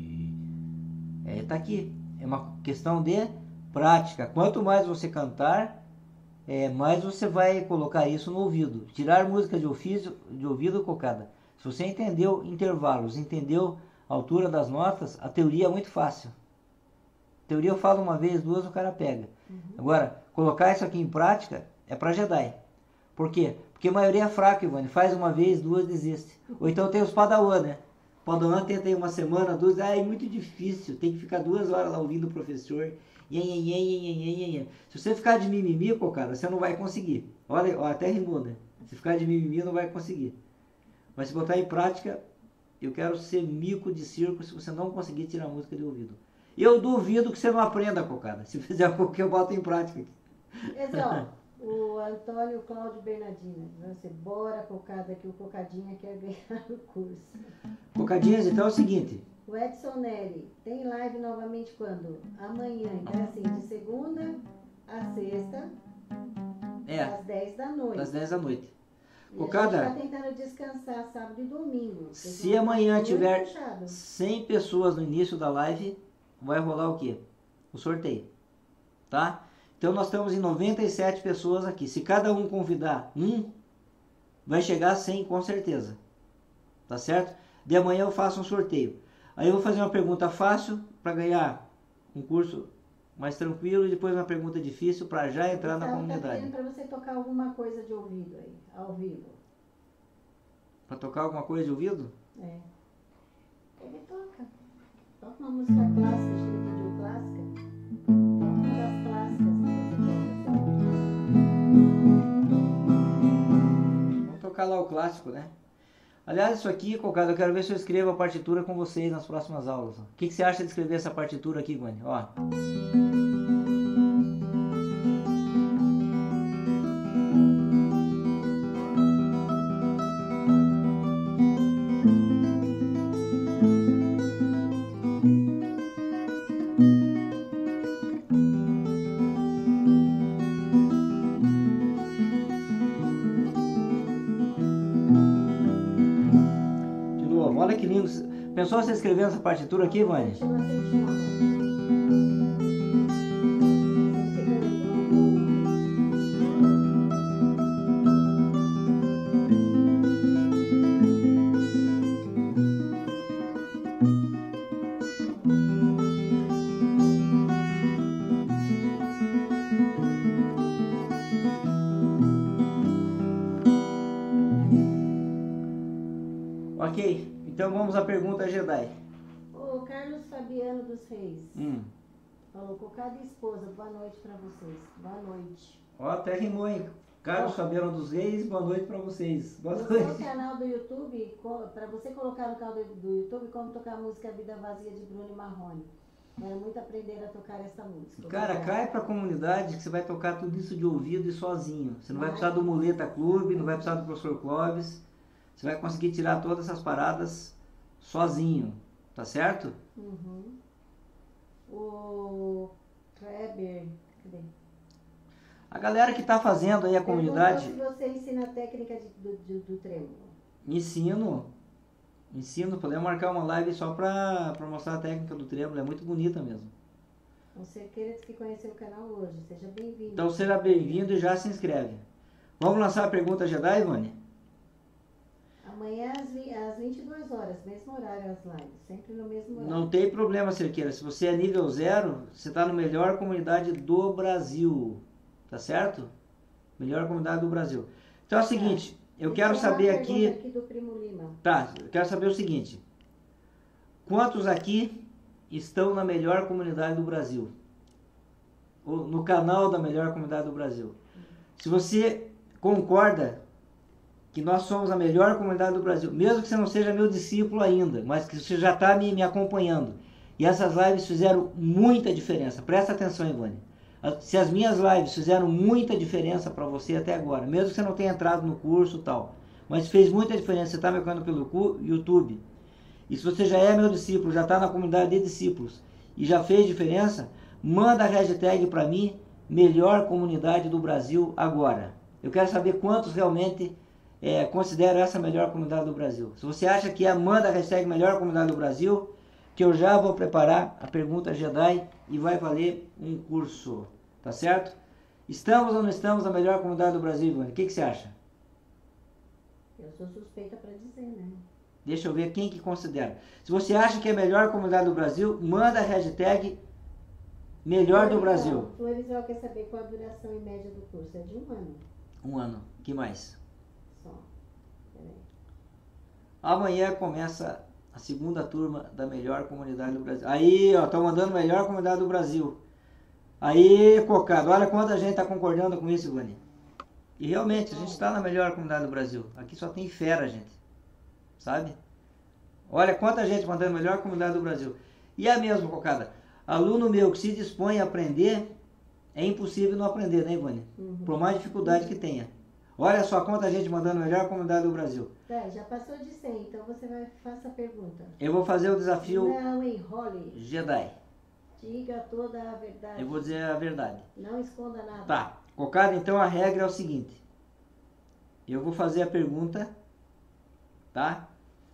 Tá aqui. É uma questão de prática. Quanto mais você cantar, mais você vai colocar isso no ouvido. Tirar música de ouvido, cocada. Se você entendeu intervalos, entendeu a altura das notas, a teoria é muito fácil. A teoria eu falo uma vez, 2, o cara pega. Agora, colocar isso aqui em prática é para Jedi. Por quê? Porque a maioria é fraca, Ivone. Faz uma vez, 2, desiste. Ou então tem os Padawan, né? Padawan tenta aí uma semana, 2, é muito difícil. Tem que ficar 2 horas lá ouvindo o professor. Se você ficar de mimimi, cocada, você não vai conseguir. Olha, até rimou, né? Se ficar de mimimi, não vai conseguir. Mas se botar em prática, eu quero ser mico de circo se você não conseguir tirar música de ouvido. Eu duvido que você não aprenda, Cocada. Se fizer o que eu boto em prática aqui.
Esse, ó, o Antônio Cláudio Bernardino. Você, bora, Cocada, que o Cocadinha quer ganhar o curso.
Cocadinhas, então é o seguinte.
O Edson Neri, tem live novamente quando? Amanhã, então assim, de segunda a sexta, às 10 da noite.
Às 10 da noite.
E
Cocada,
a gente tá tentando descansar sábado e domingo.
se amanhã tiver 100 pessoas no início da live, vai rolar o quê? O sorteio. Tá? Então nós estamos em 97 pessoas aqui. Se cada um convidar vai chegar a 100 com certeza. Tá certo? De amanhã eu faço um sorteio. Aí eu vou fazer uma pergunta fácil para ganhar um curso mais tranquilo e depois uma pergunta difícil para já entrar na comunidade.
Para você tocar alguma coisa de ouvido aí, ao vivo.
Para tocar alguma coisa de ouvido?
É. Ele toca. Toca uma música clássica, acho que ele pediu clássica. Toca uma das clássicas que você toca.
Vamos tocar lá o clássico, né? Aliás, isso aqui, Cocada, eu quero ver se eu escrevo a partitura com vocês nas próximas aulas. O que você acha de escrever essa partitura aqui, Gwen? Ó. Olha que lindo. Pensou você escrevendo essa partitura aqui, Vânia? Ok. Então vamos à pergunta Jedi.
O Carlos Fabiano dos Reis falou, Cocada e esposa, boa noite para vocês. Boa noite.
Ó, até rimou, hein? Carlos Fabiano dos Reis, boa noite para vocês. Boa
noite. No canal do YouTube, para você colocar no canal do YouTube, como tocar a música Vida Vazia de Bruno e Marrone. Quero muito aprender a tocar essa música.
Cara, cai pra comunidade que você vai tocar tudo isso de ouvido e sozinho. Você não vai precisar do Muleta Clube, não vai precisar do professor Clóvis. Você vai conseguir tirar todas essas paradas sozinho, tá certo?
O Kleber, cadê?
A galera que tá fazendo aí a comunidade...
Se você ensina a técnica do trêmulo.
Ensino, podemos marcar uma live só pra mostrar a técnica do trêmulo, é muito bonita mesmo.
Você queira que conheceu o canal hoje, seja bem-vindo.
Então seja bem-vindo e já se inscreve. Vamos lançar a pergunta Jedi, Ivone?
Amanhã às 22 horas, mesmo horário as lives, sempre no mesmo horário.
Não tem problema, Cerqueira. Se você é nível 0, você está na melhor comunidade do Brasil. Tá certo? Melhor comunidade do Brasil. Então é o seguinte, eu quero saber aqui
do Primo Lima.
Tá, eu quero saber o seguinte. Quantos aqui estão na melhor comunidade do Brasil? Ou no canal da melhor comunidade do Brasil? Se você concorda que nós somos a melhor comunidade do Brasil, mesmo que você não seja meu discípulo ainda, mas que você já está me acompanhando. E essas lives fizeram muita diferença. Presta atenção, Ivone. Se as minhas lives fizeram muita diferença para você até agora, mesmo que você não tenha entrado no curso e tal, mas fez muita diferença, você está me acompanhando pelo YouTube, e se você já é meu discípulo, já está na comunidade de discípulos, e já fez diferença, manda a hashtag para mim, melhor comunidade do Brasil agora. Eu quero saber quantos realmente considero essa melhor comunidade do Brasil. Se você acha que manda a hashtag melhor comunidade do Brasil, que eu já vou preparar a pergunta Jedi e vai valer um curso. Tá certo? Estamos ou não estamos na melhor comunidade do Brasil, Ivone? O que você acha?
Eu sou suspeita para dizer, né?
Deixa eu ver quem que considera. Se você acha que é a melhor comunidade do Brasil, manda a hashtag melhor do Brasil.
O Eliseu quer saber qual a duração em média do curso. É de 1 ano.
1 ano. Que mais?
Só. Peraí.
Amanhã começa a segunda turma da melhor comunidade do Brasil. Aí, ó, estão mandando melhor comunidade do Brasil. Aí, Cocado, olha quanta gente está concordando com isso, Ivone. E realmente, a gente está na melhor comunidade do Brasil. Aqui só tem fera, gente. Sabe? Olha quanta gente mandando melhor comunidade do Brasil. E a mesma, Cocada. Aluno meu que se dispõe a aprender, é impossível não aprender, né, Ivone? Por mais dificuldade que tenha. Olha só quanta gente mandando melhor comunidade do Brasil.
Tá, já passou de 100, então você vai fazer a pergunta.
Eu vou fazer o desafio
Não enrole.
Jedi.
Diga toda a verdade.
Eu vou dizer a verdade.
Não esconda nada.
Tá. Cocada, então a regra é o seguinte. Eu vou fazer a pergunta, tá?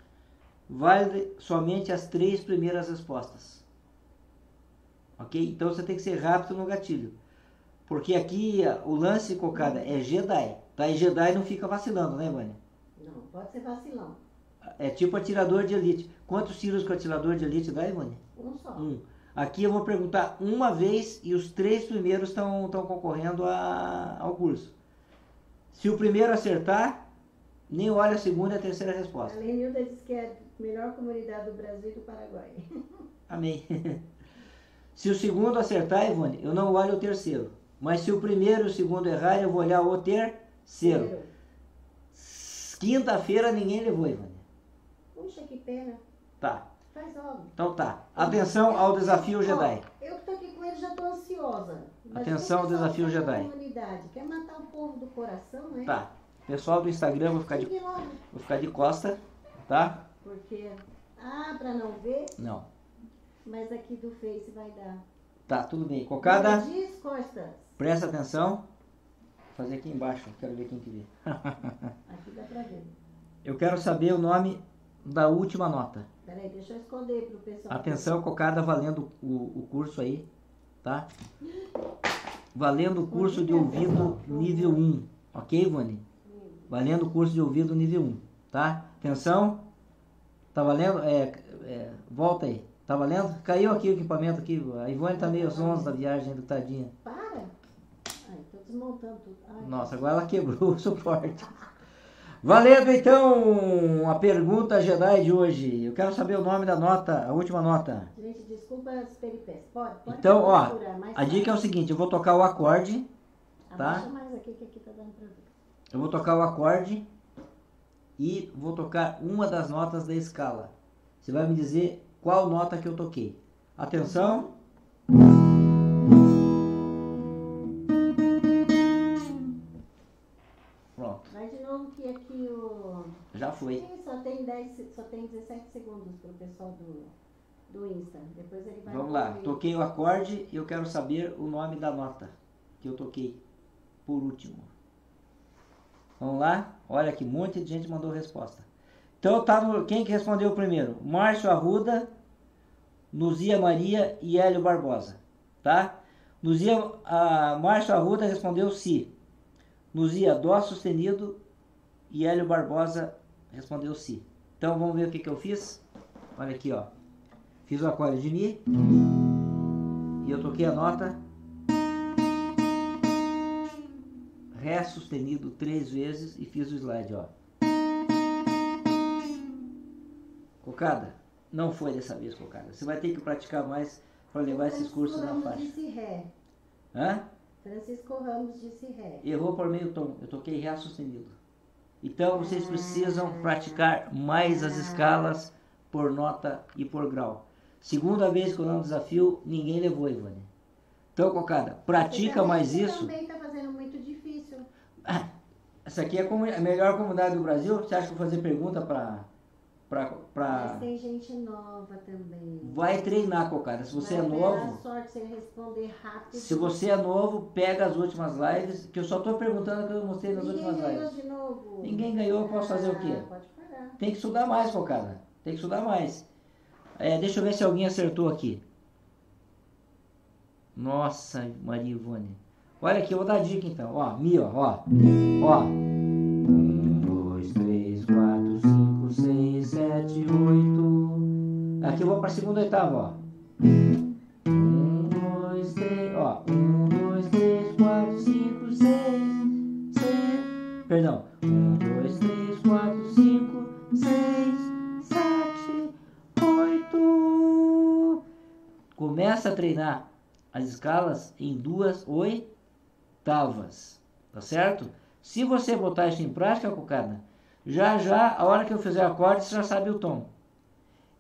Vale somente as 3 primeiras respostas. Ok? Então você tem que ser rápido no gatilho. Porque aqui o lance, Cocada, é Jedi. Tá? E Jedi não fica vacilando, né, Vânia?
Não, pode ser vacilão.
É tipo atirador de elite. Quantos tiros que o atirador de elite dá, Vânia?
Um só.
Aqui eu vou perguntar uma vez e os 3 primeiros estão concorrendo ao curso. Se o primeiro acertar, nem olha a segunda e a terceira resposta.
A Lenilda diz que é a melhor comunidade do Brasil e do Paraguai.
Amém. Se o segundo acertar, Ivone, eu não olho o terceiro. Mas se o primeiro e o segundo errar, eu vou olhar o terceiro. Quinta-feira ninguém levou, Ivone.
Puxa, que pena.
Tá.
Faz logo.
Então tá. Atenção ao desafio Jedi.
Eu que tô aqui com ele já tô ansiosa. Mas
atenção ao desafio Jedi.
Comunidade. Quer matar o povo do coração, né?
Tá. Pessoal do Instagram, vou ficar de costa, tá?
Porque... Ah, pra não ver?
Não.
Mas aqui do Face vai dar.
Tá, tudo bem. Cocada,
Diz, Costas.
presta atenção. Vou fazer aqui embaixo, quero ver quem que vê.
Aqui dá pra ver.
Eu quero saber o nome da última nota.
Peraí, deixa eu esconder pro pessoal.
Atenção, Cocada, valendo o curso aí, tá? Valendo o curso de ouvido nível 1, ok, Ivone? Valendo o curso de ouvido nível 1, tá? Atenção. Tá valendo? Volta aí. Tá valendo? Caiu aqui o equipamento aqui. A Ivone tá meio zonza da viagem, tadinha.
Para! Ai, tô desmontando tudo. Ai,
nossa, agora ela quebrou o suporte. Valendo então a pergunta Jedi de hoje. Eu quero saber o nome da nota, a última nota.
Gente, desculpa as peripécias. Pode
então, ó, a dica é o seguinte, eu vou tocar o acorde, tá?
Abaixa mais aqui que aqui tá dando pra ver.
Eu vou tocar o acorde e vou tocar uma das notas da escala. Você vai me dizer qual nota que eu toquei. Atenção. Pronto.
Vai de novo que aqui o...
Já foi.
Sim, só tem 17 segundos pro pessoal do Insta. Depois ele vai...
Vamos lá. Toquei o acorde e eu quero saber o nome da nota que eu toquei por último. Vamos lá? Olha que um monte de gente mandou resposta. Então tá quem que respondeu primeiro? Márcio Arruda, Nuzia Maria e Hélio Barbosa, tá? Márcio Arruda respondeu Si. Nuzia, Dó sustenido e Hélio Barbosa respondeu Si. Então vamos ver o que eu fiz. Olha aqui, ó. Fiz o acorde de Mi e eu toquei a nota Ré sustenido 3 vezes e fiz o slide, ó. Cocada, não foi dessa vez, Cocada. Você vai ter que praticar mais para levar esses cursos na faixa.
Disse Ré.
Hã?
Francisco Ramos disse Ré.
Errou por meio tom. Eu toquei Ré sustenido. Então vocês precisam praticar mais as escalas por nota e por grau. Segunda vez que eu dou um desafio, ninguém levou, Ivone. Então, Cocada, pratica mais isso.
Também tá fazendo muito difícil.
Essa aqui é a melhor comunidade do Brasil. Você acha que eu vou fazer pergunta para...
Mas tem gente nova também.
Vai treinar, Cocada. Se você é novo...
sorte sem responder rápido.
Se você é novo, pega as últimas lives, que eu só estou perguntando o que eu mostrei nas últimas lives.
Ninguém ganhou de novo.
Ninguém ganhou, eu posso fazer o quê?
Pode parar.
Tem que estudar mais, Cocada. Tem que estudar mais. Deixa eu ver se alguém acertou aqui. Nossa, Maria Ivone. Olha aqui, eu vou dar a dica então. Ó, Mi, ó. 1, 2, 3, 4, 5, 6, 7, 8. Aqui eu vou para a segunda oitava, ó. 1, 2, 3, ó. 1, 2, 3, 4, 5, 6, 7. Perdão. 1, 2, 3, 4, 5, 6, 7, 8. Começa a treinar as escalas em 2 oitavas, tá certo? Se você botar isso em prática, Cocada, já, a hora que eu fizer o acorde, você já sabe o tom.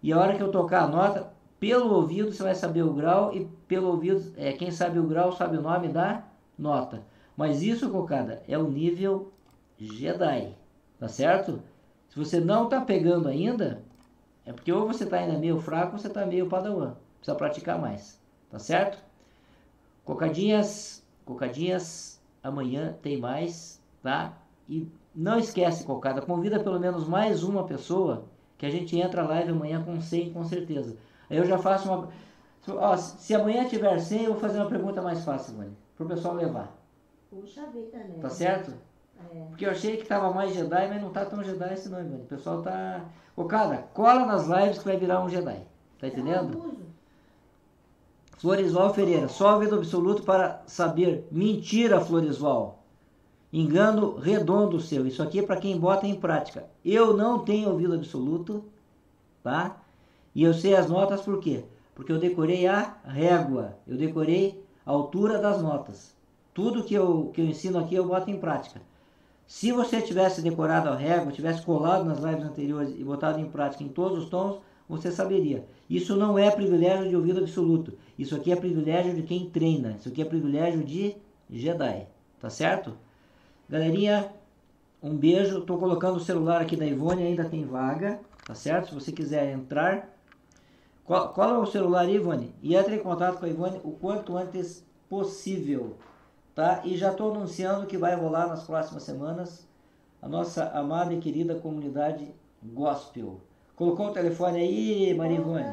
E a hora que eu tocar a nota, pelo ouvido você vai saber o grau, e pelo ouvido, quem sabe o grau sabe o nome da nota. Mas isso, cocada, é o nível Jedi, tá certo? Se você não tá pegando ainda, é porque ou você tá ainda meio fraco ou você tá meio padawan. Precisa praticar mais, tá certo? Cocadinhas, amanhã tem mais, tá? E não esquece, cocada, convida pelo menos mais uma pessoa, que a gente entra live amanhã com 100, com certeza. Aí eu já faço uma... Ó, se amanhã tiver 100, eu vou fazer uma pergunta mais fácil, mano, pro pessoal levar.
Puxa vida, né?
Tá certo? Porque eu achei que tava mais Jedi, mas não tá tão Jedi assim não, mano. O pessoal tá... Cocada, cola nas lives que vai virar um Jedi. Tá entendendo? Floresval Ferreira, só ouvido absoluto para saber. Mentira, Floresval. Engano redondo seu. Isso aqui é para quem bota em prática. Eu não tenho ouvido absoluto, tá? E eu sei as notas por quê? Porque eu decorei a régua. Eu decorei a altura das notas. Tudo que eu ensino aqui eu boto em prática. Se você tivesse decorado a régua, tivesse colado nas lives anteriores e botado em prática em todos os tons, você saberia. Isso não é privilégio de ouvido absoluto. Isso aqui é privilégio de quem treina. Isso aqui é privilégio de Jedi. Tá certo? Galerinha, um beijo. Estou colocando o celular aqui da Ivone, ainda tem vaga. Tá certo? Se você quiser entrar, cola o celular aí, Ivone, e entre em contato com a Ivone o quanto antes possível. Tá? E já estou anunciando que vai rolar nas próximas semanas a nossa amada e querida comunidade Gospel. Colocou o telefone aí, Maria Ivone?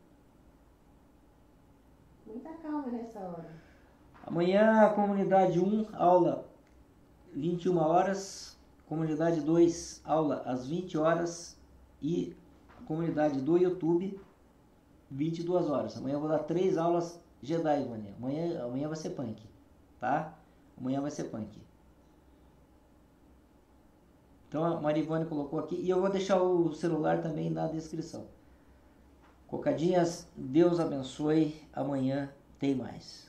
Muita calma nessa hora.
Amanhã a comunidade 1, aula 21 horas. Comunidade 2, aula às 20 horas. E a comunidade do YouTube, 22 horas. Amanhã eu vou dar 3 aulas Jedi, Ivone. Amanhã vai ser punk. Tá? Amanhã vai ser punk. Então a Marivone colocou aqui. E eu vou deixar o celular também na descrição. Cocadinhas, Deus abençoe. Amanhã tem mais.